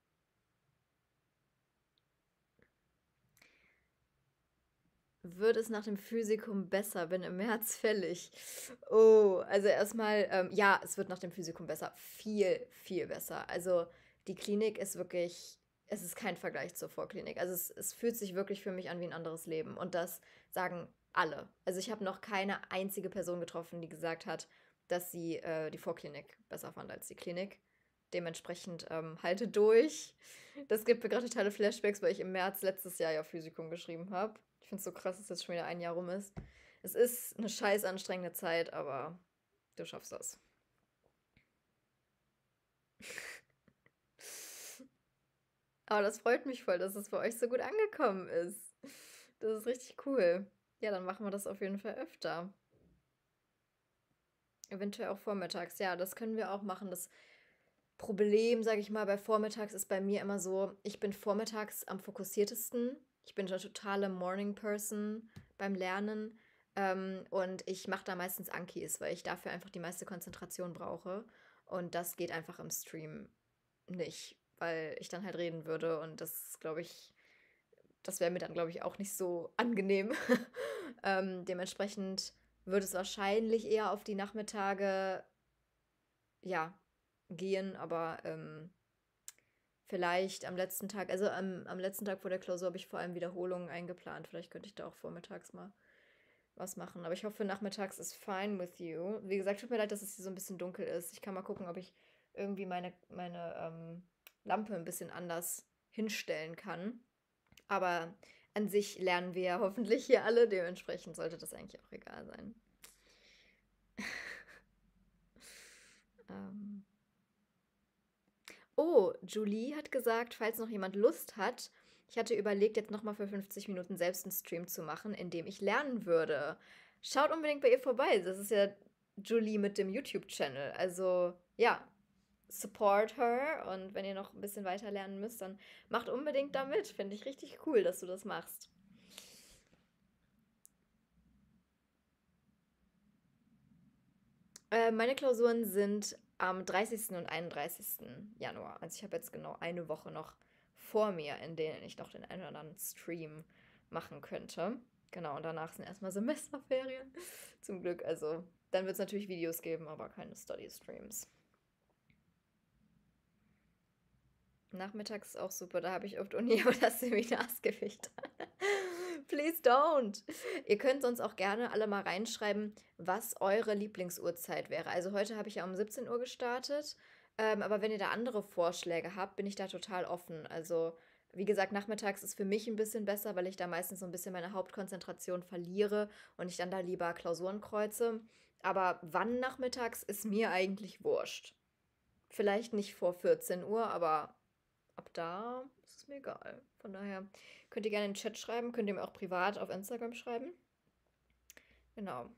Wird es nach dem Physikum besser? Bin im März fällig. Oh, also erstmal, ähm, ja, es wird nach dem Physikum besser. Viel, viel besser. Also die Klinik ist wirklich, es ist kein Vergleich zur Vorklinik. Also es, es fühlt sich wirklich für mich an wie ein anderes Leben. Und das sagen alle. Also ich habe noch keine einzige Person getroffen, die gesagt hat, dass sie äh, die Vorklinik besser fand als die Klinik. Dementsprechend ähm, halte durch. Das gibt mir gerade totale Flashbacks, weil ich im März letztes Jahr ja Physikum geschrieben habe. Ich finde es so krass, dass jetzt schon wieder ein Jahr rum ist. Es ist eine scheiß anstrengende Zeit, aber du schaffst das. Aber das freut mich voll, dass es bei euch so gut angekommen ist. Das ist richtig cool. Ja, dann machen wir das auf jeden Fall öfter. Eventuell auch vormittags. Ja, das können wir auch machen. Das Problem, sage ich mal, bei vormittags ist bei mir immer so, ich bin vormittags am fokussiertesten. Ich bin eine totale Morning Person beim Lernen. Ähm, und ich mache da meistens Ankis, weil ich dafür einfach die meiste Konzentration brauche. Und das geht einfach im Stream nicht, weil ich dann halt reden würde. Und das, glaube ich, das wäre mir dann, glaube ich, auch nicht so angenehm. ähm, dementsprechend würde es wahrscheinlich eher auf die Nachmittage, ja, gehen, aber ähm, vielleicht am letzten Tag, also am, am letzten Tag vor der Klausur habe ich vor allem Wiederholungen eingeplant. Vielleicht könnte ich da auch vormittags mal was machen. Aber ich hoffe, nachmittags ist fine with you. Wie gesagt, tut mir leid, dass es hier so ein bisschen dunkel ist. Ich kann mal gucken, ob ich irgendwie meine, meine ähm, Lampe ein bisschen anders hinstellen kann. Aber an sich lernen wir ja hoffentlich hier alle. Dementsprechend sollte das eigentlich auch egal sein. ähm. Oh, Julie hat gesagt, falls noch jemand Lust hat, ich hatte überlegt, jetzt nochmal für fünfzig Minuten selbst einen Stream zu machen, in dem ich lernen würde. Schaut unbedingt bei ihr vorbei. Das ist ja Julie mit dem YouTube-Channel. Also, ja, support her. Und wenn ihr noch ein bisschen weiter lernen müsst, dann macht unbedingt da mit. Finde ich richtig cool, dass du das machst. Äh, meine Klausuren sind am dreißigsten und einunddreißigsten Januar. Also ich habe jetzt genau eine Woche noch vor mir, in denen ich noch den einen oder anderen Stream machen könnte. Genau, und danach sind erstmal Semesterferien. Zum Glück. Also, dann wird es natürlich Videos geben, aber keine Study-Streams. Nachmittags ist auch super, da habe ich oft Uni, aber das Seminarsgewicht. Please don't. Ihr könnt sonst auch gerne alle mal reinschreiben, was eure Lieblingsuhrzeit wäre. Also heute habe ich ja um siebzehn Uhr gestartet, ähm, aber wenn ihr da andere Vorschläge habt, bin ich da total offen. Also wie gesagt, nachmittags ist für mich ein bisschen besser, weil ich da meistens so ein bisschen meine Hauptkonzentration verliere und ich dann da lieber Klausuren kreuze. Aber wann nachmittags ist mir eigentlich wurscht. Vielleicht nicht vor vierzehn Uhr, aber ab da ist es mir egal. Von daher könnt ihr gerne in den Chat schreiben, könnt ihr mir auch privat auf Instagram schreiben. Genau.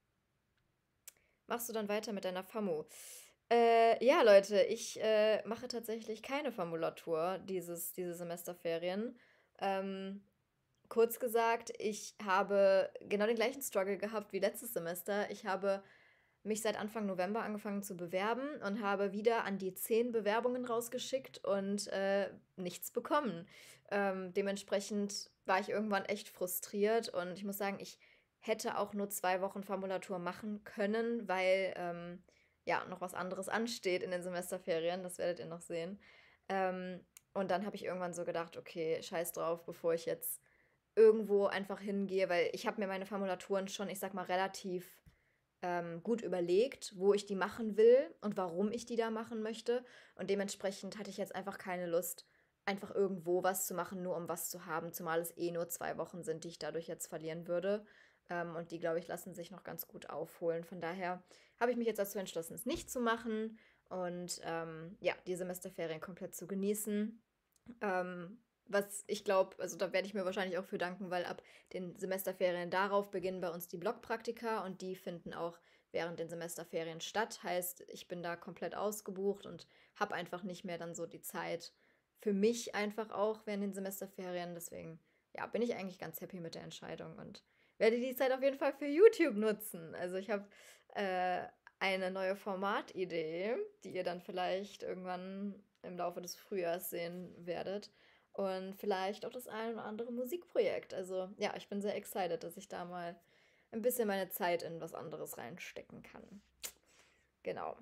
Machst du dann weiter mit deiner Famu? Äh, ja, Leute, ich äh, mache tatsächlich keine Famulatur dieses, diese Semesterferien. Ähm, Kurz gesagt, ich habe genau den gleichen Struggle gehabt wie letztes Semester. Ich habe mich seit Anfang November angefangen zu bewerben und habe wieder an die zehn Bewerbungen rausgeschickt und äh, nichts bekommen. Ähm, dementsprechend war ich irgendwann echt frustriert und ich muss sagen, ich hätte auch nur zwei Wochen Formulatur machen können, weil ähm, ja noch was anderes ansteht in den Semesterferien. Das werdet ihr noch sehen. Ähm, und dann habe ich irgendwann so gedacht, okay, scheiß drauf, bevor ich jetzt irgendwo einfach hingehe, weil ich habe mir meine Formulaturen schon, ich sag mal, relativ ähm, gut überlegt, wo ich die machen will und warum ich die da machen möchte. Und dementsprechend hatte ich jetzt einfach keine Lust, einfach irgendwo was zu machen, nur um was zu haben, zumal es eh nur zwei Wochen sind, die ich dadurch jetzt verlieren würde. Ähm, und die, glaube ich, lassen sich noch ganz gut aufholen. Von daher habe ich mich jetzt dazu entschlossen, es nicht zu machen und ähm, ja, die Semesterferien komplett zu genießen. Ähm, Was ich glaube, also da werde ich mir wahrscheinlich auch für danken, weil ab den Semesterferien darauf beginnen bei uns die Blockpraktika und die finden auch während den Semesterferien statt. Heißt, ich bin da komplett ausgebucht und habe einfach nicht mehr dann so die Zeit für mich einfach auch während den Semesterferien. Deswegen, ja, bin ich eigentlich ganz happy mit der Entscheidung und werde die Zeit auf jeden Fall für YouTube nutzen. Also ich habe äh, eine neue Formatidee, die ihr dann vielleicht irgendwann im Laufe des Frühjahrs sehen werdet. Und vielleicht auch das ein oder andere Musikprojekt. Also ja, ich bin sehr excited, dass ich da mal ein bisschen meine Zeit in was anderes reinstecken kann. Genau.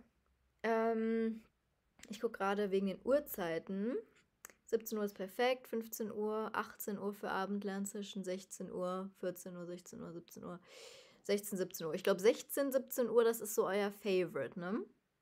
Ähm, Ich gucke gerade wegen den Uhrzeiten. siebzehn Uhr ist perfekt, fünfzehn Uhr, achtzehn Uhr für Abendlernsession, sechzehn Uhr, vierzehn Uhr, sechzehn Uhr, siebzehn Uhr, sechzehn, siebzehn Uhr. Ich glaube sechzehn, siebzehn Uhr, das ist so euer Favorite, ne?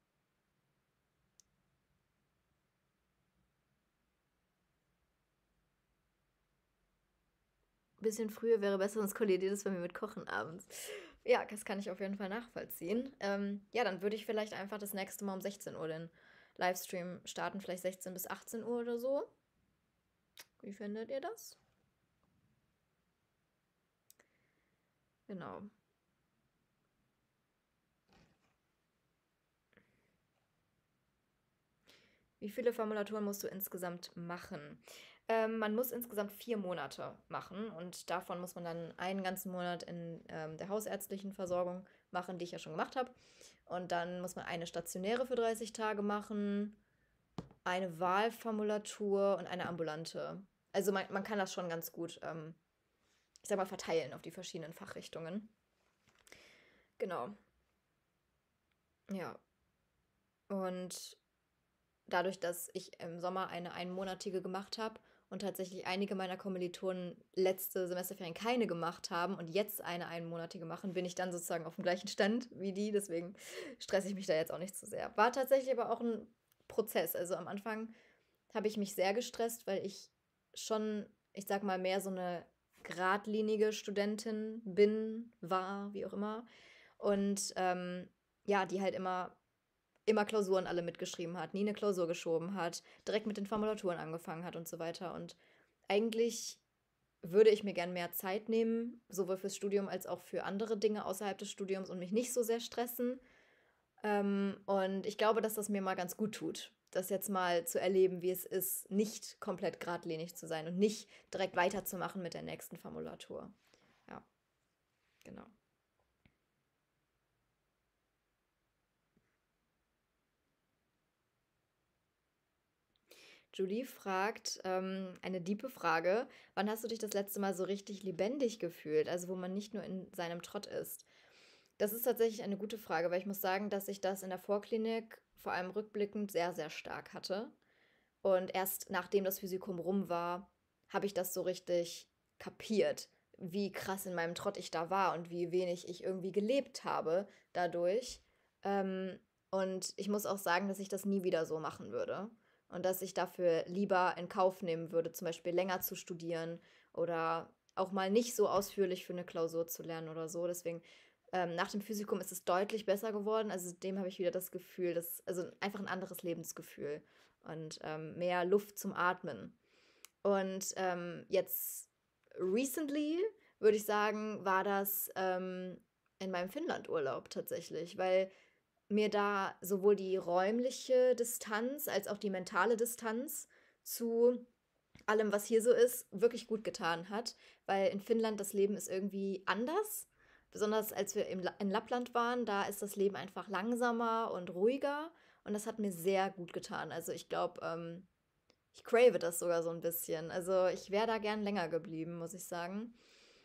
Bisschen früher wäre besser, sonst kollidiert es bei mir mit Kochen abends. Ja, das kann ich auf jeden Fall nachvollziehen. Ähm, ja, dann würde ich vielleicht einfach das nächste Mal um sechzehn Uhr den Livestream starten, vielleicht sechzehn bis achtzehn Uhr oder so. Wie findet ihr das? Genau. Wie viele Formulaturen musst du insgesamt machen? Ähm, man muss insgesamt vier Monate machen und davon muss man dann einen ganzen Monat in ähm, der hausärztlichen Versorgung machen, die ich ja schon gemacht habe. Und dann muss man eine stationäre für dreißig Tage machen, eine Wahlformulatur und eine ambulante. Also man, man kann das schon ganz gut, ähm, ich sag mal, verteilen auf die verschiedenen Fachrichtungen. Genau, ja. Und dadurch, dass ich im Sommer eine einmonatige gemacht habe und tatsächlich einige meiner Kommilitonen letzte Semesterferien keine gemacht haben und jetzt eine einmonatige machen, bin ich dann sozusagen auf dem gleichen Stand wie die. Deswegen stresse ich mich da jetzt auch nicht zu sehr. War tatsächlich aber auch ein Prozess. Also am Anfang habe ich mich sehr gestresst, weil ich schon, ich sag mal, mehr so eine geradlinige Studentin bin, war, wie auch immer. Und ähm, ja, die halt immer immer Klausuren alle mitgeschrieben hat, nie eine Klausur geschoben hat, direkt mit den Formulaturen angefangen hat und so weiter. Und eigentlich würde ich mir gern mehr Zeit nehmen, sowohl fürs Studium als auch für andere Dinge außerhalb des Studiums und mich nicht so sehr stressen. Ähm, und ich glaube, dass das mir mal ganz gut tut, das jetzt mal zu erleben, wie es ist, nicht komplett geradlinig zu sein und nicht direkt weiterzumachen mit der nächsten Formulatur. Ja, genau. Julie fragt, ähm, eine diepe Frage. Wann hast du dich das letzte Mal so richtig lebendig gefühlt? Also, wo man nicht nur in seinem Trott ist. Das ist tatsächlich eine gute Frage, weil ich muss sagen, dass ich das in der Vorklinik vor allem rückblickend sehr, sehr stark hatte. Und erst nachdem das Physikum rum war, habe ich das so richtig kapiert, wie krass in meinem Trott ich da war und wie wenig ich irgendwie gelebt habe dadurch. Ähm, und ich muss auch sagen, dass ich das nie wieder so machen würde. Und dass ich dafür lieber in Kauf nehmen würde, zum Beispiel länger zu studieren oder auch mal nicht so ausführlich für eine Klausur zu lernen oder so. Deswegen, ähm, nach dem Physikum ist es deutlich besser geworden. Also dem habe ich wieder das Gefühl, dass, also einfach ein anderes Lebensgefühl und ähm, mehr Luft zum Atmen. Und ähm, jetzt recently, würde ich sagen, war das ähm, in meinem Finnlandurlaub tatsächlich, weil mir da sowohl die räumliche Distanz als auch die mentale Distanz zu allem, was hier so ist, wirklich gut getan hat, weil in Finnland das Leben ist irgendwie anders. Besonders als wir im La in Lappland waren, da ist das Leben einfach langsamer und ruhiger und das hat mir sehr gut getan. Also ich glaube, ähm, ich crave das sogar so ein bisschen. Also ich wäre da gern länger geblieben, muss ich sagen.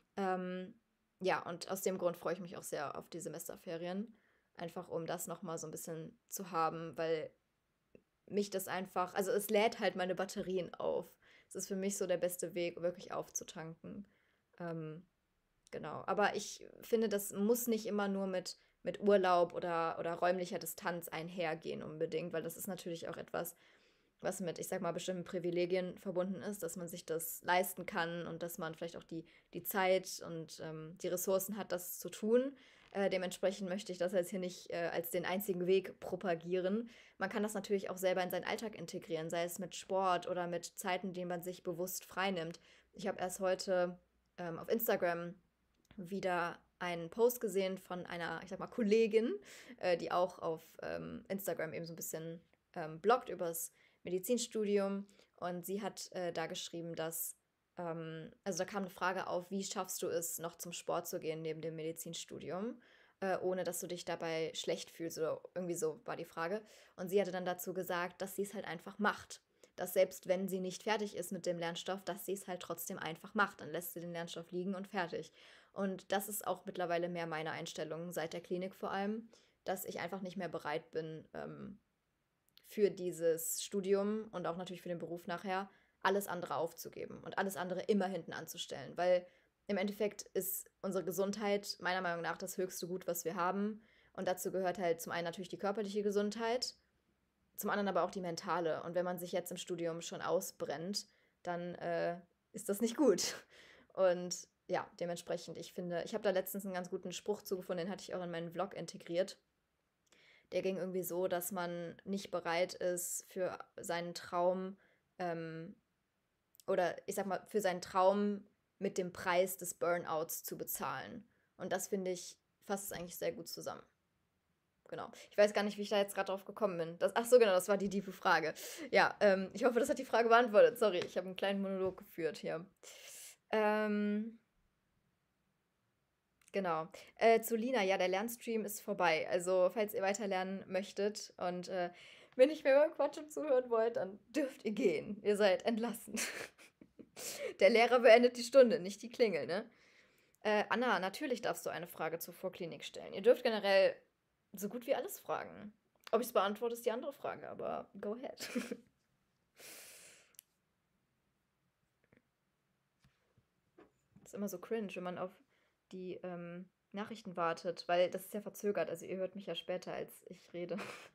Ähm, ja, und aus dem Grund freue ich mich auch sehr auf die Semesterferien. Einfach um das nochmal so ein bisschen zu haben, weil mich das einfach, also es lädt halt meine Batterien auf. Es ist für mich so der beste Weg, wirklich aufzutanken. Ähm, genau. Aber ich finde, das muss nicht immer nur mit, mit Urlaub oder, oder räumlicher Distanz einhergehen unbedingt, weil das ist natürlich auch etwas, was mit, ich sag mal, bestimmten Privilegien verbunden ist, dass man sich das leisten kann und dass man vielleicht auch die, die Zeit und ähm, die Ressourcen hat, das zu tun. Äh, dementsprechend möchte ich das jetzt hier nicht äh, als den einzigen Weg propagieren. Man kann das natürlich auch selber in seinen Alltag integrieren, sei es mit Sport oder mit Zeiten, die man sich bewusst freinimmt. Ich habe erst heute ähm, auf Instagram wieder einen Post gesehen von einer, ich sag mal, Kollegin, äh, die auch auf ähm, Instagram eben so ein bisschen ähm, bloggt übers Medizinstudium. Und sie hat äh, da geschrieben, dass, ähm, also da kam eine Frage auf, wie schaffst du es, noch zum Sport zu gehen neben dem Medizinstudium, äh, ohne dass du dich dabei schlecht fühlst oder irgendwie so war die Frage. Und sie hatte dann dazu gesagt, dass sie es halt einfach macht. Dass selbst wenn sie nicht fertig ist mit dem Lernstoff, dass sie es halt trotzdem einfach macht. Dann lässt sie den Lernstoff liegen und fertig. Und das ist auch mittlerweile mehr meine Einstellung, seit der Klinik vor allem, dass ich einfach nicht mehr bereit bin, ähm, für dieses Studium und auch natürlich für den Beruf nachher alles andere aufzugeben und alles andere immer hinten anzustellen. Weil im Endeffekt ist unsere Gesundheit meiner Meinung nach das höchste Gut, was wir haben. Und dazu gehört halt zum einen natürlich die körperliche Gesundheit, zum anderen aber auch die mentale. Und wenn man sich jetzt im Studium schon ausbrennt, dann äh, ist das nicht gut. Und ja, dementsprechend, ich finde, ich habe da letztens einen ganz guten Spruch zugefunden, den hatte ich auch in meinen Vlog integriert. Der ging irgendwie so, dass man nicht bereit ist, für seinen Traum, ähm, oder ich sag mal, für seinen Traum mit dem Preis des Burnouts zu bezahlen. Und das finde ich fasst es eigentlich sehr gut zusammen. Genau. Ich weiß gar nicht, wie ich da jetzt gerade drauf gekommen bin. Das, ach so, genau, das war die tiefe Frage. Ja, ähm, ich hoffe, das hat die Frage beantwortet. Sorry, ich habe einen kleinen Monolog geführt hier. Ähm, genau. Äh, zu Lina, ja, der Lernstream ist vorbei. Also, falls ihr weiter lernen möchtet und äh, mir nicht mehr beim Quatschen zuhören wollt, dann dürft ihr gehen. Ihr seid entlassen. Der Lehrer beendet die Stunde, nicht die Klingel, ne? Äh, Anna, natürlich darfst du eine Frage zur Vorklinik stellen. Ihr dürft generell so gut wie alles fragen. Ob ich es beantworte, ist die andere Frage, aber go ahead. Das ist immer so cringe, wenn man auf die ähm, Nachrichten wartet, weil das ist ja verzögert. Also ihr hört mich ja später, als ich rede.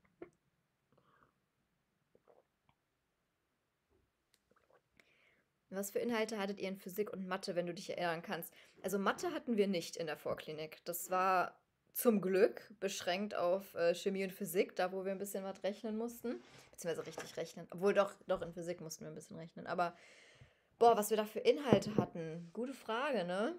Was für Inhalte hattet ihr in Physik und Mathe, wenn du dich erinnern kannst? Also Mathe hatten wir nicht in der Vorklinik. Das war zum Glück beschränkt auf äh, Chemie und Physik, da wo wir ein bisschen was rechnen mussten. Beziehungsweise richtig rechnen. Obwohl doch, doch in Physik mussten wir ein bisschen rechnen. Aber boah, was wir da für Inhalte hatten. Gute Frage, ne?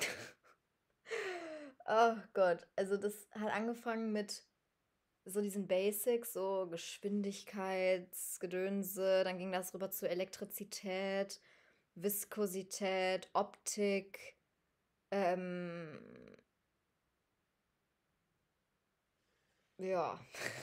Oh Gott. Also das hat angefangen mit so diesen Basics, so Geschwindigkeitsgedönse. Dann ging das rüber zu Elektrizität, Viskosität, Optik, ähm, ja,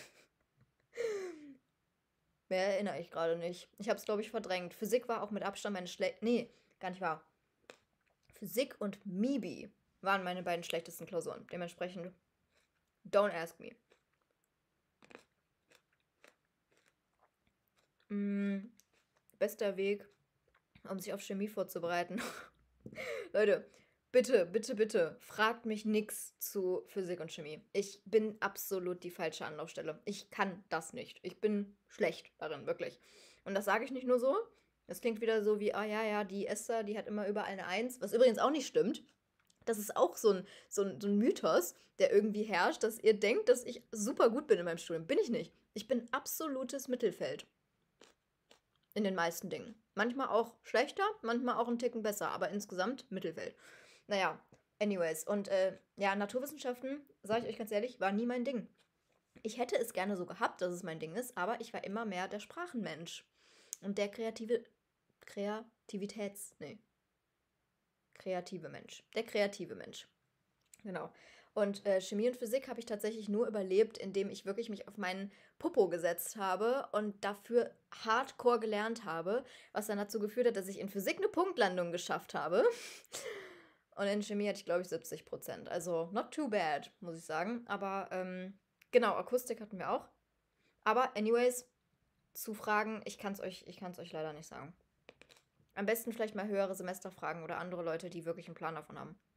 mehr erinnere ich gerade nicht. Ich habe es, glaube ich, verdrängt. Physik war auch mit Abstand meine schlecht. Nee, gar nicht wahr. Physik und Mibi waren meine beiden schlechtesten Klausuren. Dementsprechend, don't ask me. Mm, bester Weg, um sich auf Chemie vorzubereiten. Leute, bitte, bitte, bitte, fragt mich nichts zu Physik und Chemie. Ich bin absolut die falsche Anlaufstelle. Ich kann das nicht. Ich bin schlecht darin, wirklich. Und das sage ich nicht nur so. Das klingt wieder so wie, ah ja, ja, die Esther, die hat immer überall eine Eins, was übrigens auch nicht stimmt. Das ist auch so ein, so ein, so ein Mythos, der irgendwie herrscht, dass ihr denkt, dass ich super gut bin in meinem Studium. Bin ich nicht. Ich bin absolutes Mittelfeld in den meisten Dingen. Manchmal auch schlechter, manchmal auch einen Ticken besser, aber insgesamt Mittelfeld. Naja, anyways. Und äh, ja, Naturwissenschaften, sage ich euch ganz ehrlich, war nie mein Ding. Ich hätte es gerne so gehabt, dass es mein Ding ist, aber ich war immer mehr der Sprachenmensch. Und der kreative, Kreativitäts, nee, kreative Mensch. Der kreative Mensch. Genau. Und äh, Chemie und Physik habe ich tatsächlich nur überlebt, indem ich wirklich mich auf meinen Popo gesetzt habe und dafür hardcore gelernt habe, was dann dazu geführt hat, dass ich in Physik eine Punktlandung geschafft habe. Und in Chemie hatte ich, glaube ich, siebzig Prozent. Also not too bad, muss ich sagen. Aber ähm, genau, Akustik hatten wir auch. Aber anyways, zu Fragen, ich kann es euch, ich kann's euch leider nicht sagen. Am besten vielleicht mal höhere Semester fragen oder andere Leute, die wirklich einen Plan davon haben.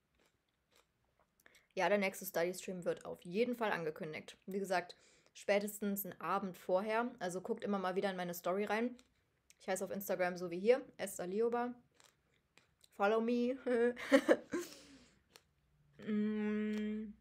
Ja, der nächste Study Stream wird auf jeden Fall angekündigt. Wie gesagt, spätestens einen Abend vorher. Also guckt immer mal wieder in meine Story rein. Ich heiße auf Instagram so wie hier, Esther Lioba. Follow me. Mm.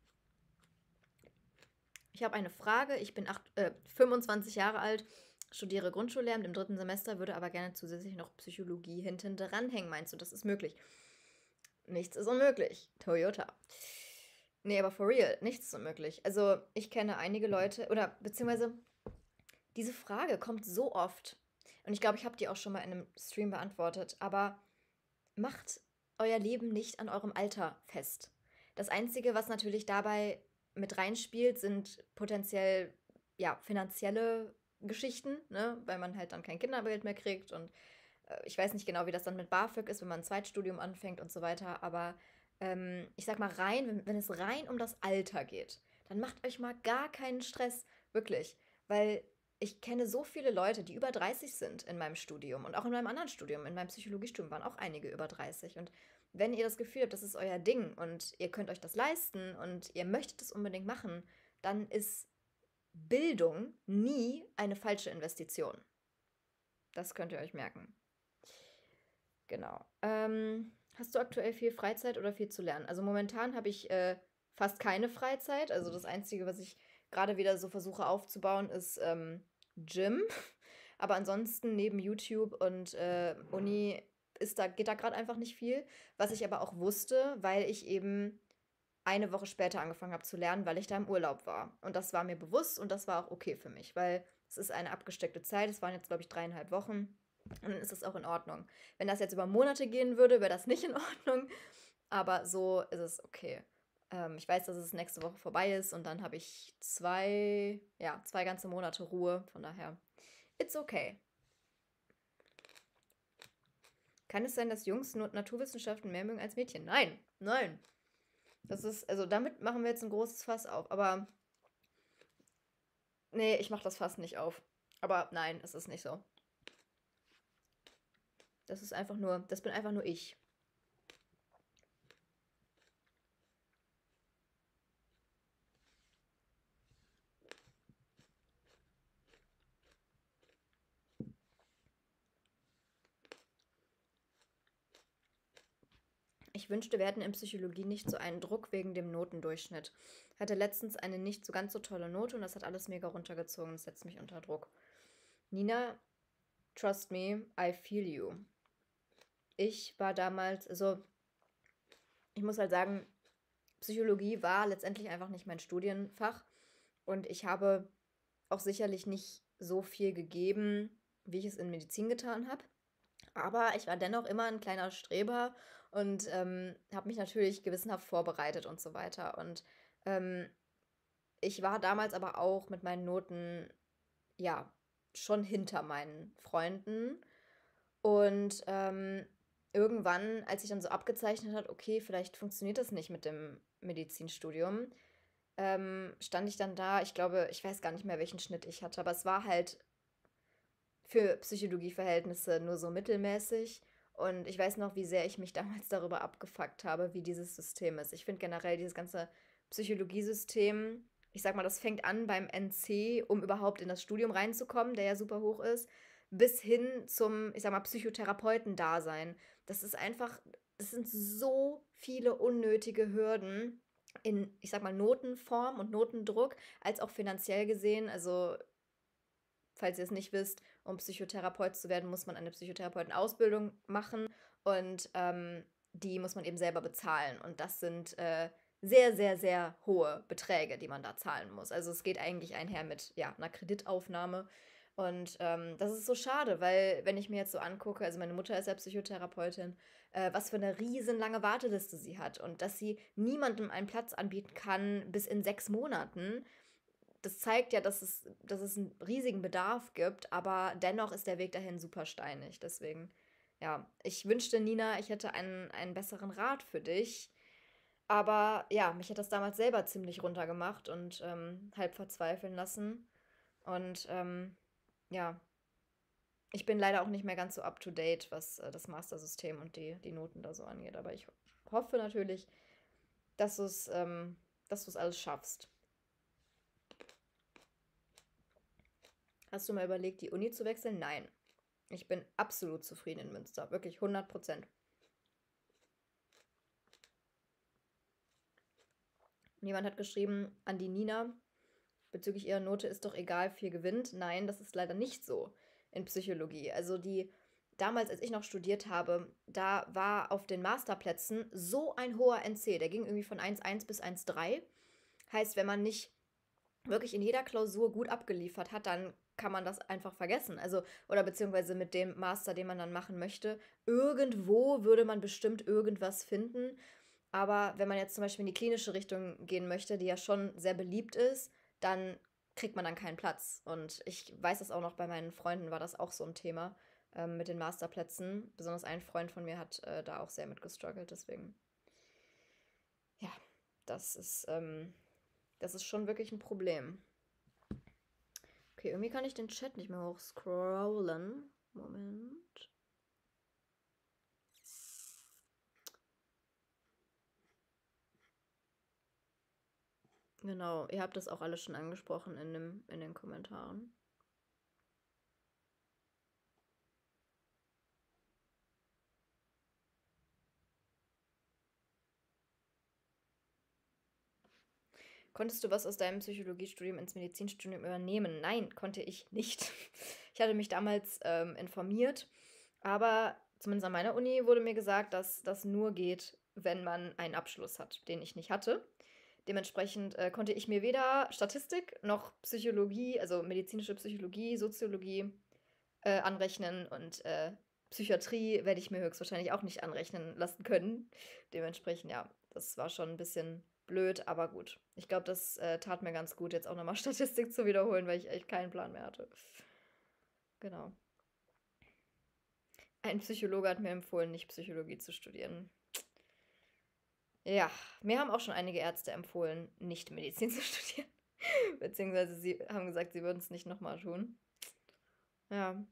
Ich habe eine Frage. Ich bin acht, äh, fünfundzwanzig Jahre alt, studiere Grundschullehramt im dritten Semester, würde aber gerne zusätzlich noch Psychologie hinten dranhängen. Meinst du, das ist möglich? Nichts ist unmöglich. Toyota. Nee, aber for real, nichts ist unmöglich. Also, ich kenne einige Leute, oder beziehungsweise, diese Frage kommt so oft. Und ich glaube, ich habe die auch schon mal in einem Stream beantwortet. Aber macht euer Leben nicht an eurem Alter fest. Das Einzige, was natürlich dabei mit reinspielt, sind potenziell, ja, finanzielle Geschichten, ne? Weil man halt dann kein Kindergeld mehr kriegt. Und äh, ich weiß nicht genau, wie das dann mit BAföG ist, wenn man ein Zweitstudium anfängt und so weiter. Aber ähm, ich sag mal rein, wenn, wenn es rein um das Alter geht, dann macht euch mal gar keinen Stress, wirklich. Weil ich kenne so viele Leute, die über dreißig sind in meinem Studium und auch in meinem anderen Studium, in meinem Psychologiestudium waren auch einige über dreißig. Und wenn ihr das Gefühl habt, das ist euer Ding und ihr könnt euch das leisten und ihr möchtet es unbedingt machen, dann ist Bildung nie eine falsche Investition. Das könnt ihr euch merken. Genau. Ähm, hast du aktuell viel Freizeit oder viel zu lernen? Also momentan habe ich äh, fast keine Freizeit. Also das Einzige, was ich gerade wieder so versuche aufzubauen, ist ähm, Gym. Aber ansonsten neben YouTube und äh, Uni ist da, geht da gerade einfach nicht viel. Was ich aber auch wusste, weil ich eben eine Woche später angefangen habe zu lernen, weil ich da im Urlaub war. Und das war mir bewusst und das war auch okay für mich, weil es ist eine abgesteckte Zeit. Es waren jetzt, glaube ich, dreieinhalb Wochen. Und dann ist es auch in Ordnung. Wenn das jetzt über Monate gehen würde, wäre das nicht in Ordnung. Aber so ist es okay. Ähm, ich weiß, dass es nächste Woche vorbei ist und dann habe ich zwei, ja, zwei ganze Monate Ruhe. Von daher, it's okay. Kann es sein, dass Jungs nur Naturwissenschaften mehr mögen als Mädchen? Nein, nein. Das ist, also damit machen wir jetzt ein großes Fass auf. Aber nee, ich mache das Fass nicht auf. Aber nein, es ist nicht so. Das ist einfach nur, das bin einfach nur ich. Ich wünschte, wir hätten in Psychologie nicht so einen Druck wegen dem Notendurchschnitt. Ich hatte letztens eine nicht so ganz so tolle Note und das hat alles mega runtergezogen. Das setzt mich unter Druck. Nina, trust me, I feel you. Ich war damals, also ich muss halt sagen, Psychologie war letztendlich einfach nicht mein Studienfach und ich habe auch sicherlich nicht so viel gegeben, wie ich es in Medizin getan habe. Aber ich war dennoch immer ein kleiner Streber und ähm, habe mich natürlich gewissenhaft vorbereitet und so weiter. Und ähm, ich war damals aber auch mit meinen Noten, ja, schon hinter meinen Freunden. Und ähm, irgendwann, als sich dann so abgezeichnet hat, okay, vielleicht funktioniert das nicht mit dem Medizinstudium, ähm, stand ich dann da. Ich glaube, ich weiß gar nicht mehr, welchen Schnitt ich hatte, aber es war halt für Psychologieverhältnisse nur so mittelmäßig. Und ich weiß noch, wie sehr ich mich damals darüber abgefuckt habe, wie dieses System ist. Ich finde generell dieses ganze Psychologiesystem, ich sag mal, das fängt an beim N C, um überhaupt in das Studium reinzukommen, der ja super hoch ist, bis hin zum, ich sag mal, Psychotherapeuten-Dasein. Das ist einfach, es sind so viele unnötige Hürden in, ich sag mal, Notenform und Notendruck, als auch finanziell gesehen. Also, falls ihr es nicht wisst, um Psychotherapeut zu werden, muss man eine Psychotherapeutenausbildung machen und ähm, die muss man eben selber bezahlen. Und das sind äh, sehr, sehr, sehr hohe Beträge, die man da zahlen muss. Also es geht eigentlich einher mit ja, einer Kreditaufnahme. Und ähm, das ist so schade, weil wenn ich mir jetzt so angucke, also meine Mutter ist ja Psychotherapeutin, äh, was für eine riesenlange Warteliste sie hat und dass sie niemandem einen Platz anbieten kann bis in sechs Monaten, das zeigt ja, dass es, dass es einen riesigen Bedarf gibt, aber dennoch ist der Weg dahin super steinig. Deswegen, ja, ich wünschte, Nina, ich hätte einen, einen besseren Rat für dich. Aber ja, mich hat das damals selber ziemlich runtergemacht und ähm, halb verzweifeln lassen. Und ähm, ja, ich bin leider auch nicht mehr ganz so up to date, was äh, das Mastersystem und die, die Noten da so angeht. Aber ich hoffe natürlich, dass du es ähm, dass du es alles schaffst. Hast du mal überlegt, die Uni zu wechseln? Nein. Ich bin absolut zufrieden in Münster. Wirklich hundert Prozent. Jemand hat geschrieben an die Nina, bezüglich ihrer Note ist doch egal, viel gewinnt. Nein, das ist leider nicht so in Psychologie. Also die, damals, als ich noch studiert habe, da war auf den Masterplätzen so ein hoher N C. Der ging irgendwie von eins Komma eins bis eins Komma drei. Heißt, wenn man nicht wirklich in jeder Klausur gut abgeliefert hat, dann kann man das einfach vergessen. Also, oder beziehungsweise mit dem Master, den man dann machen möchte. Irgendwo würde man bestimmt irgendwas finden. Aber wenn man jetzt zum Beispiel in die klinische Richtung gehen möchte, die ja schon sehr beliebt ist, dann kriegt man dann keinen Platz. Und ich weiß das auch noch, bei meinen Freunden war das auch so ein Thema ähm, mit den Masterplätzen. Besonders ein Freund von mir hat äh, da auch sehr mit gestruggelt. Deswegen, ja, das ist, ähm, das ist schon wirklich ein Problem. Okay, irgendwie kann ich den Chat nicht mehr hochscrollen. Moment. Genau, ihr habt das auch alles schon angesprochen in, dem, in den Kommentaren. Konntest du was aus deinem Psychologiestudium ins Medizinstudium übernehmen? Nein, konnte ich nicht. Ich hatte mich damals ähm, informiert, aber zumindest an meiner Uni wurde mir gesagt, dass das nur geht, wenn man einen Abschluss hat, den ich nicht hatte. Dementsprechend äh, konnte ich mir weder Statistik noch Psychologie, also medizinische Psychologie, Soziologie äh, anrechnen und äh, Psychiatrie werde ich mir höchstwahrscheinlich auch nicht anrechnen lassen können. Dementsprechend, ja, das war schon ein bisschen blöd, aber gut. Ich glaube, das äh, tat mir ganz gut, jetzt auch nochmal Statistik zu wiederholen, weil ich echt keinen Plan mehr hatte. Genau. Ein Psychologe hat mir empfohlen, nicht Psychologie zu studieren. Ja, mir haben auch schon einige Ärzte empfohlen, nicht Medizin zu studieren. Beziehungsweise sie haben gesagt, sie würden es nicht nochmal tun. Ja.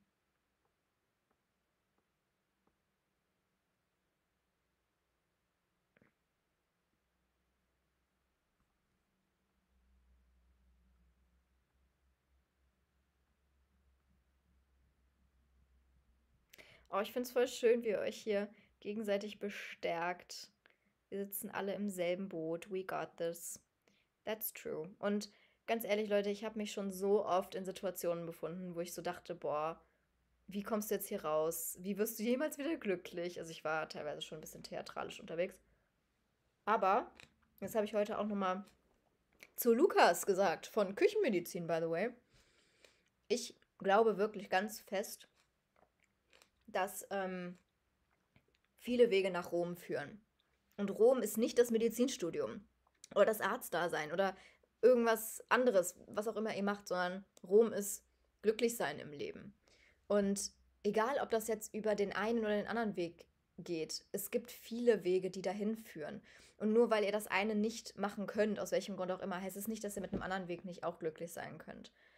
Oh, ich finde es voll schön, wie ihr euch hier gegenseitig bestärkt. Wir sitzen alle im selben Boot. We got this. That's true. Und ganz ehrlich, Leute, ich habe mich schon so oft in Situationen befunden, wo ich so dachte, boah, wie kommst du jetzt hier raus? Wie wirst du jemals wieder glücklich? Also ich war teilweise schon ein bisschen theatralisch unterwegs. Aber, das habe ich heute auch nochmal zu Lukas gesagt, von Küchenmedizin, by the way. Ich glaube wirklich ganz fest, dass ähm, viele Wege nach Rom führen. Und Rom ist nicht das Medizinstudium oder das Arztdasein oder irgendwas anderes, was auch immer ihr macht, sondern Rom ist glücklich sein im Leben. Und egal, ob das jetzt über den einen oder den anderen Weg geht, es gibt viele Wege, die dahin führen. Und nur weil ihr das eine nicht machen könnt, aus welchem Grund auch immer, heißt es nicht, dass ihr mit einem anderen Weg nicht auch glücklich sein könnt.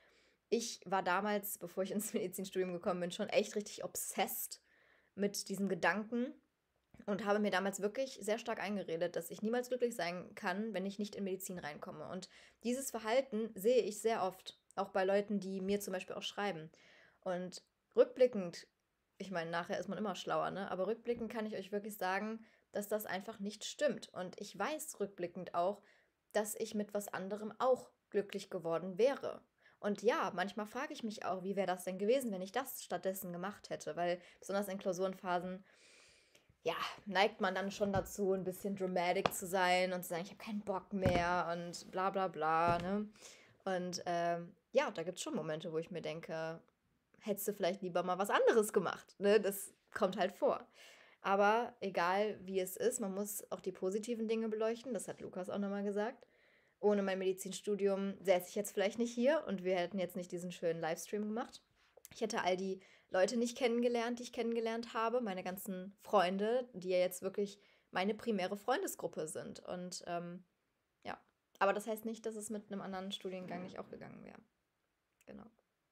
ich war damals, bevor ich ins Medizinstudium gekommen bin, schon echt richtig obsessed mit diesem Gedanken und habe mir damals wirklich sehr stark eingeredet, dass ich niemals glücklich sein kann, wenn ich nicht in Medizin reinkomme. Und dieses Verhalten sehe ich sehr oft, auch bei Leuten, die mir zum Beispiel auch schreiben. Und rückblickend, ich meine, nachher ist man immer schlauer, ne? Aber rückblickend kann ich euch wirklich sagen, dass das einfach nicht stimmt. Und ich weiß rückblickend auch, dass ich mit was anderem auch glücklich geworden wäre. Und ja, manchmal frage ich mich auch, wie wäre das denn gewesen, wenn ich das stattdessen gemacht hätte? Weil besonders in Klausurenphasen, ja, neigt man dann schon dazu, ein bisschen dramatic zu sein und zu sagen, ich habe keinen Bock mehr und bla bla bla, ne? Und ähm, ja, da gibt es schon Momente, wo ich mir denke, hättest du vielleicht lieber mal was anderes gemacht, ne? Das kommt halt vor. Aber egal wie es ist, man muss auch die positiven Dinge beleuchten. Das hat Lukas auch nochmal gesagt. Ohne mein Medizinstudium säße ich jetzt vielleicht nicht hier und wir hätten jetzt nicht diesen schönen Livestream gemacht. Ich hätte all die Leute nicht kennengelernt, die ich kennengelernt habe, meine ganzen Freunde, die ja jetzt wirklich meine primäre Freundesgruppe sind. Und ähm, ja, aber das heißt nicht, dass es mit einem anderen Studiengang nicht auch gegangen wäre. Genau.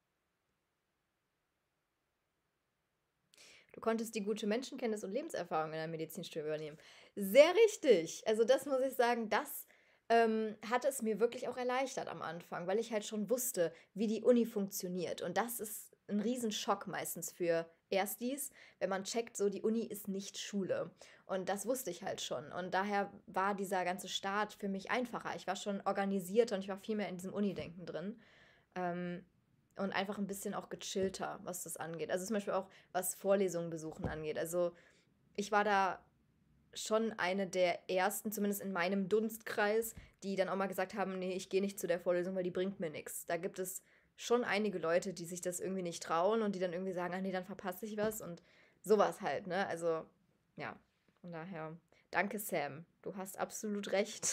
Du konntest die gute Menschenkenntnis und Lebenserfahrung in der Medizinstudium übernehmen. Sehr richtig. Also das muss ich sagen, das ähm, hat es mir wirklich auch erleichtert am Anfang, weil ich halt schon wusste, wie die Uni funktioniert. Und das ist ein Riesenschock meistens für Erstis, wenn man checkt, so die Uni ist nicht Schule. Und das wusste ich halt schon. Und daher war dieser ganze Start für mich einfacher. Ich war schon organisierter und ich war viel mehr in diesem Uni-Denken drin. Ähm, und einfach ein bisschen auch gechillter, was das angeht. Also zum Beispiel auch, was Vorlesungen besuchen angeht. Also ich war da schon eine der ersten, zumindest in meinem Dunstkreis, die dann auch mal gesagt haben, nee, ich gehe nicht zu der Vorlesung, weil die bringt mir nichts. Da gibt es schon einige Leute, die sich das irgendwie nicht trauen und die dann irgendwie sagen, ach nee, dann verpasse ich was und sowas halt, ne? Also, ja, von daher, danke Sam, du hast absolut recht.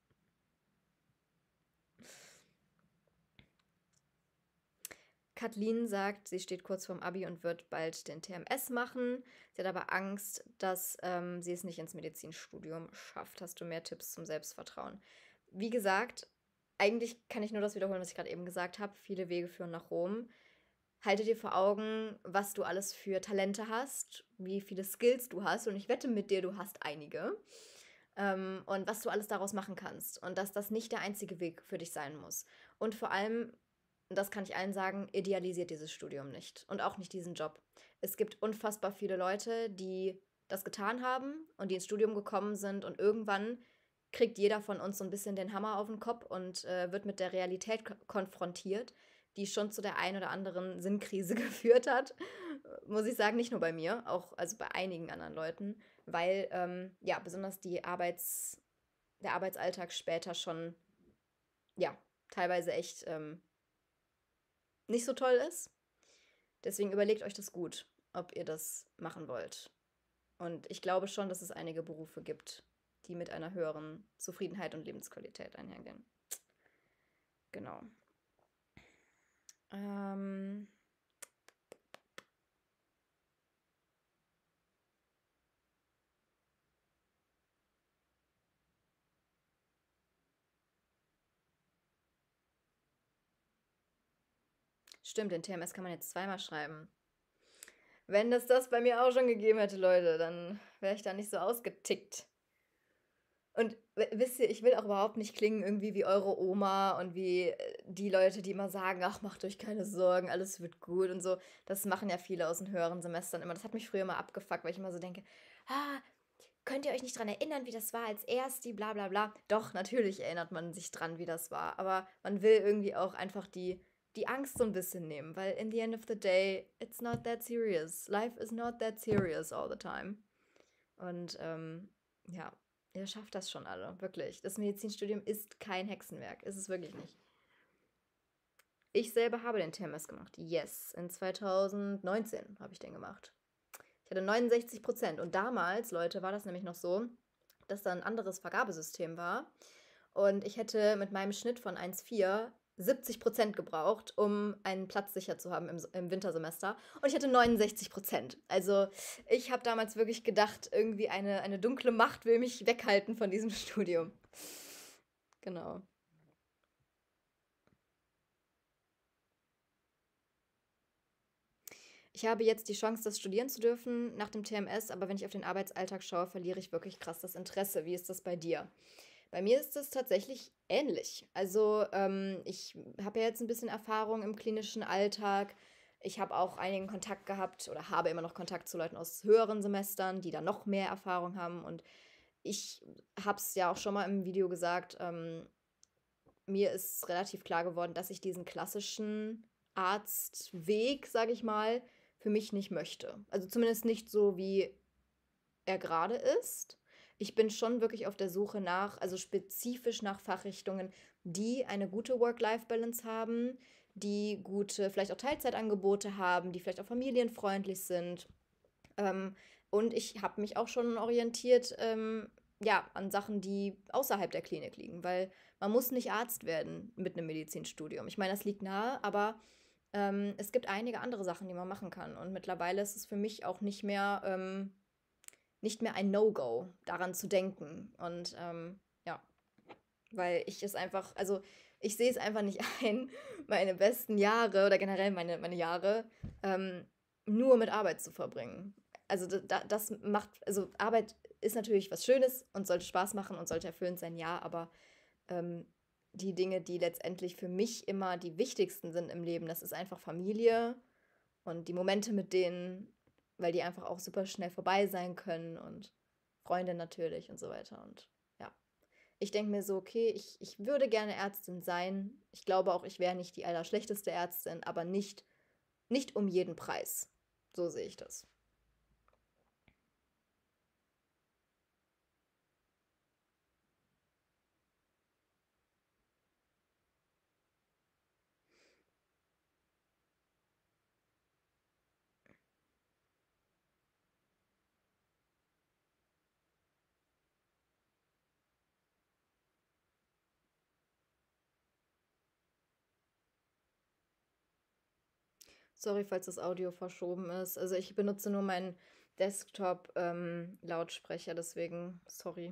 Kathleen sagt, sie steht kurz vorm Abi und wird bald den T M S machen. Sie hat aber Angst, dass ähm, sie es nicht ins Medizinstudium schafft. Hast du mehr Tipps zum Selbstvertrauen? Wie gesagt, eigentlich kann ich nur das wiederholen, was ich gerade eben gesagt habe. Viele Wege führen nach Rom. Halte dir vor Augen, was du alles für Talente hast, wie viele Skills du hast. Und ich wette mit dir, du hast einige. Ähm, und was du alles daraus machen kannst. Und dass das nicht der einzige Weg für dich sein muss. Und vor allem, das kann ich allen sagen, idealisiert dieses Studium nicht. Und auch nicht diesen Job. Es gibt unfassbar viele Leute, die das getan haben und die ins Studium gekommen sind. Und irgendwann kriegt jeder von uns so ein bisschen den Hammer auf den Kopf und äh, wird mit der Realität ko- konfrontiert, die schon zu der einen oder anderen Sinnkrise geführt hat. Muss ich sagen, nicht nur bei mir, auch also bei einigen anderen Leuten, weil ähm, ja, besonders die Arbeits, der Arbeitsalltag später schon, ja, teilweise echt ähm, nicht so toll ist. Deswegen überlegt euch das gut, ob ihr das machen wollt. Und ich glaube schon, dass es einige Berufe gibt, die mit einer höheren Zufriedenheit und Lebensqualität einhergehen. Genau. Ähm, stimmt, den T M S kann man jetzt zweimal schreiben. Wenn das das bei mir auch schon gegeben hätte, Leute, dann wäre ich da nicht so ausgetickt. Und wisst ihr, ich will auch überhaupt nicht klingen irgendwie wie eure Oma und wie äh, die Leute, die immer sagen, ach, macht euch keine Sorgen, alles wird gut und so. Das machen ja viele aus den höheren Semestern immer. Das hat mich früher immer abgefuckt, weil ich immer so denke, ah, könnt ihr euch nicht dran erinnern, wie das war als Ersti, bla bla bla. Doch, natürlich erinnert man sich dran, wie das war. Aber man will irgendwie auch einfach die, die Angst so ein bisschen nehmen, weil in the end of the day, it's not that serious. Life is not that serious all the time. Und ähm, ja, ihr schafft das schon alle, wirklich. Das Medizinstudium ist kein Hexenwerk, ist es wirklich nicht. Ich selber habe den T M S gemacht. Yes, in zwanzig neunzehn habe ich den gemacht. Ich hatte neunundsechzig Prozent. Und damals, Leute, war das nämlich noch so, dass da ein anderes Vergabesystem war. Und ich hätte mit meinem Schnitt von eins Komma vier siebzig Prozent gebraucht, um einen Platz sicher zu haben im, im Wintersemester. Und ich hatte neunundsechzig Prozent. Also ich habe damals wirklich gedacht, irgendwie eine, eine dunkle Macht will mich weghalten von diesem Studium. Genau. ich habe jetzt die Chance, das studieren zu dürfen nach dem T M S, aber wenn ich auf den Arbeitsalltag schaue, verliere ich wirklich krass das Interesse. Wie ist das bei dir? Bei mir ist es tatsächlich ähnlich. Also ähm, ich habe ja jetzt ein bisschen Erfahrung im klinischen Alltag. Ich habe auch einigen Kontakt gehabt oder habe immer noch Kontakt zu Leuten aus höheren Semestern, die da noch mehr Erfahrung haben. Und ich habe es ja auch schon mal im Video gesagt, ähm, mir ist relativ klar geworden, dass ich diesen klassischen Arztweg, sage ich mal, für mich nicht möchte. Also zumindest nicht so, wie er gerade ist. Ich bin schon wirklich auf der Suche nach, also spezifisch nach Fachrichtungen, die eine gute Work-Life-Balance haben, die gute, vielleicht auch Teilzeitangebote haben, die vielleicht auch familienfreundlich sind. Ähm, und ich habe mich auch schon orientiert, ähm, ja, an Sachen, die außerhalb der Klinik liegen, weil man muss nicht Arzt werden mit einem Medizinstudium. Ich meine, das liegt nahe, aber ähm, es gibt einige andere Sachen, die man machen kann. Und mittlerweile ist es für mich auch nicht mehr, ähm, nicht mehr ein No-Go, daran zu denken. Und ähm, ja, weil ich es einfach, also ich sehe es einfach nicht ein, meine besten Jahre oder generell meine, meine Jahre ähm, nur mit Arbeit zu verbringen. Also da, das macht, also Arbeit ist natürlich was Schönes und sollte Spaß machen und sollte erfüllend sein, ja, aber ähm, die Dinge, die letztendlich für mich immer die wichtigsten sind im Leben, das ist einfach Familie und die Momente mit denen, weil die einfach auch super schnell vorbei sein können und Freunde natürlich und so weiter. Und ja, ich denke mir so, okay, ich, ich würde gerne Ärztin sein. Ich glaube auch, ich wäre nicht die allerschlechteste Ärztin, aber nicht, nicht um jeden Preis. So sehe ich das. Sorry, falls das Audio verschoben ist. Also ich benutze nur meinen Desktop-Lautsprecher, deswegen sorry.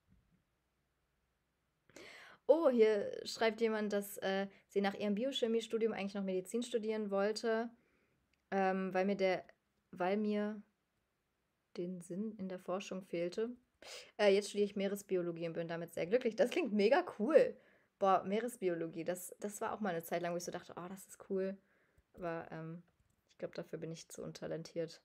Oh, hier schreibt jemand, dass äh, sie nach ihrem Biochemiestudium eigentlich noch Medizin studieren wollte, ähm, weil mir der, weil mir den Sinn in der Forschung fehlte. Äh, jetzt studiere ich Meeresbiologie und bin damit sehr glücklich. Das klingt mega cool. Boah, Meeresbiologie, das, das war auch mal eine Zeit lang, wo ich so dachte, oh, das ist cool. Aber ähm, ich glaube, dafür bin ich zu untalentiert.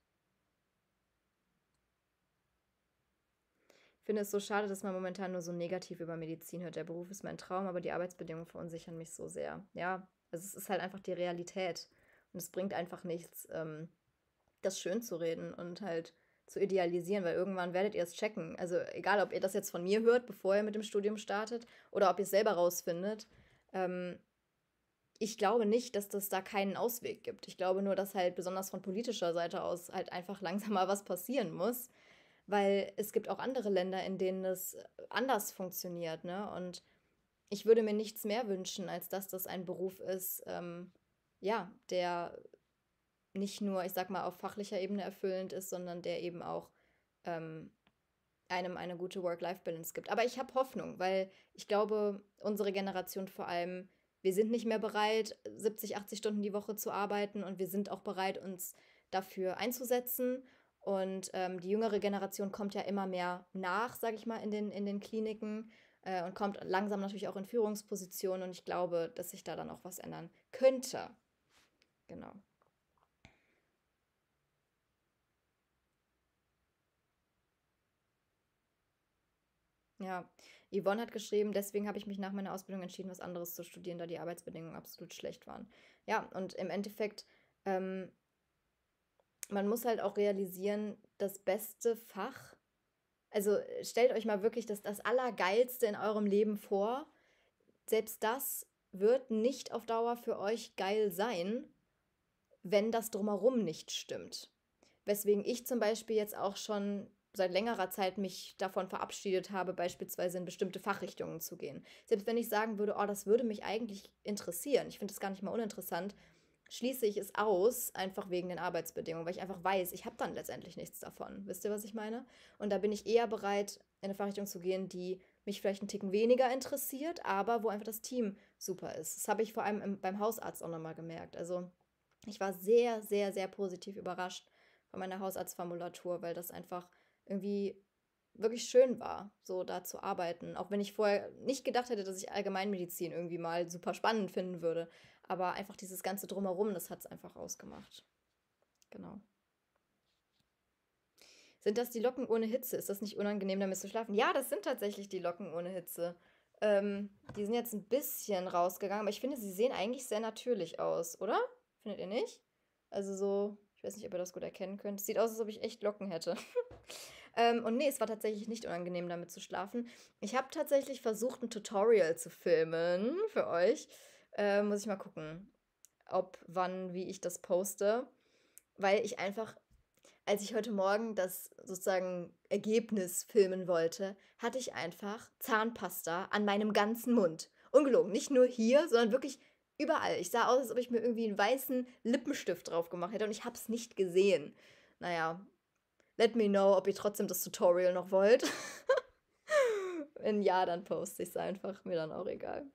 Ich finde es so schade, dass man momentan nur so negativ über Medizin hört. Der Beruf ist mein Traum, aber die Arbeitsbedingungen verunsichern mich so sehr. Ja, also es ist halt einfach die Realität. Und es bringt einfach nichts, ähm, das schön zu reden und halt zu idealisieren, weil irgendwann werdet ihr es checken. Also egal, ob ihr das jetzt von mir hört, bevor ihr mit dem Studium startet, oder ob ihr es selber rausfindet. Ähm, ich glaube nicht, dass das da keinen Ausweg gibt. Ich glaube nur, dass halt besonders von politischer Seite aus halt einfach langsam mal was passieren muss, weil es gibt auch andere Länder, in denen es anders funktioniert, ne? Und ich würde mir nichts mehr wünschen, als dass das ein Beruf ist, ähm, ja, der nicht nur, ich sag mal, auf fachlicher Ebene erfüllend ist, sondern der eben auch ähm, einem eine gute Work-Life-Balance gibt. Aber ich habe Hoffnung, weil ich glaube, unsere Generation vor allem, wir sind nicht mehr bereit, siebzig, achtzig Stunden die Woche zu arbeiten und wir sind auch bereit, uns dafür einzusetzen. Und ähm, die jüngere Generation kommt ja immer mehr nach, sage ich mal, in den, in den Kliniken äh, und kommt langsam natürlich auch in Führungspositionen. Und ich glaube, dass sich da dann auch was ändern könnte. Genau. Ja, Yvonne hat geschrieben, deswegen habe ich mich nach meiner Ausbildung entschieden, was anderes zu studieren, da die Arbeitsbedingungen absolut schlecht waren. Ja, und im Endeffekt, ähm, man muss halt auch realisieren, das beste Fach, also äh, stellt euch mal wirklich das, das Allergeilste in eurem Leben vor. Selbst das wird nicht auf Dauer für euch geil sein, wenn das drumherum nicht stimmt. Weswegen ich zum Beispiel jetzt auch schon seit längerer Zeit mich davon verabschiedet habe, beispielsweise in bestimmte Fachrichtungen zu gehen. Selbst wenn ich sagen würde, oh, das würde mich eigentlich interessieren, ich finde es gar nicht mal uninteressant, schließe ich es aus, einfach wegen den Arbeitsbedingungen, weil ich einfach weiß, ich habe dann letztendlich nichts davon. Wisst ihr, was ich meine? Und da bin ich eher bereit, in eine Fachrichtung zu gehen, die mich vielleicht einen Ticken weniger interessiert, aber wo einfach das Team super ist. Das habe ich vor allem im, beim Hausarzt auch nochmal gemerkt. Also Ich war sehr, sehr, sehr positiv überrascht von meiner Hausarztformulatur, weil das einfach irgendwie wirklich schön war, so da zu arbeiten. Auch wenn ich vorher nicht gedacht hätte, dass ich Allgemeinmedizin irgendwie mal super spannend finden würde. Aber einfach dieses ganze Drumherum, das hat es einfach ausgemacht. Genau. Sind das die Locken ohne Hitze? Ist das nicht unangenehm, damit zu schlafen? Ja, das sind tatsächlich die Locken ohne Hitze. Ähm, die sind jetzt ein bisschen rausgegangen, aber ich finde, sie sehen eigentlich sehr natürlich aus, oder? Findet ihr nicht? Also so, ich weiß nicht, ob ihr das gut erkennen könnt. Es sieht aus, als ob ich echt Locken hätte. Ähm, und nee, es war tatsächlich nicht unangenehm, damit zu schlafen. Ich habe tatsächlich versucht, ein Tutorial zu filmen für euch. Äh, muss ich mal gucken, ob, wann, wie ich das poste. Weil ich einfach, als ich heute Morgen das sozusagen Ergebnis filmen wollte, hatte ich einfach Zahnpasta an meinem ganzen Mund. Ungelogen, nicht nur hier, sondern wirklich überall. Ich sah aus, als ob ich mir irgendwie einen weißen Lippenstift drauf gemacht hätte und ich habe es nicht gesehen. Naja, let me know, ob ihr trotzdem das Tutorial noch wollt. Wenn ja, dann poste ich es einfach. Mir dann auch egal.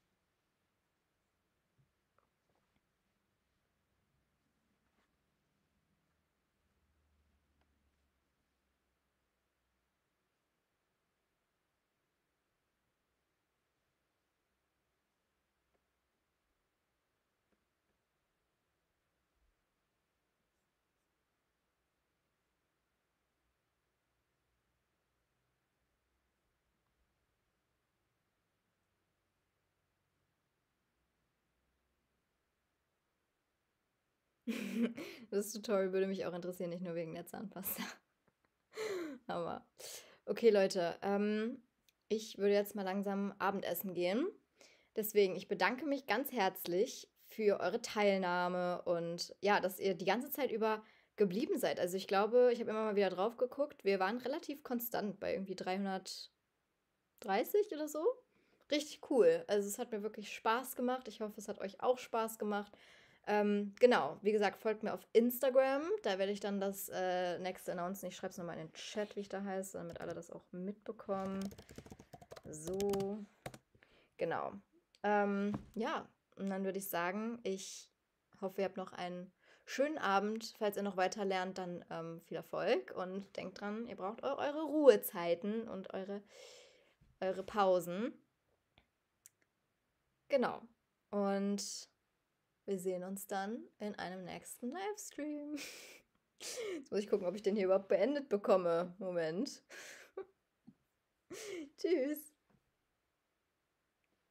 Das Tutorial würde mich auch interessieren, nicht nur wegen der Zahnpasta. Aber okay, Leute, ähm, ich würde jetzt mal langsam Abendessen gehen. Deswegen, ich bedanke mich ganz herzlich für eure Teilnahme und ja, dass ihr die ganze Zeit über geblieben seid. Also ich glaube, ich habe immer mal wieder drauf geguckt. Wir waren relativ konstant bei irgendwie dreihundertdreißig oder so. Richtig cool. Also es hat mir wirklich Spaß gemacht. Ich hoffe, es hat euch auch Spaß gemacht. Ähm, genau, wie gesagt, folgt mir auf Instagram. Da werde ich dann das äh, nächste announcen. Ich schreibe es nochmal in den Chat, wie ich da heiße, damit alle das auch mitbekommen. So, genau. Ähm, ja, und dann würde ich sagen, ich hoffe, ihr habt noch einen schönen Abend. Falls ihr noch weiter lernt, dann ähm, viel Erfolg und denkt dran, ihr braucht eu eure Ruhezeiten und eure, eure Pausen. Genau. Und wir sehen uns dann in einem nächsten Livestream. Jetzt muss ich gucken, ob ich den hier überhaupt beendet bekomme. Moment. Tschüss.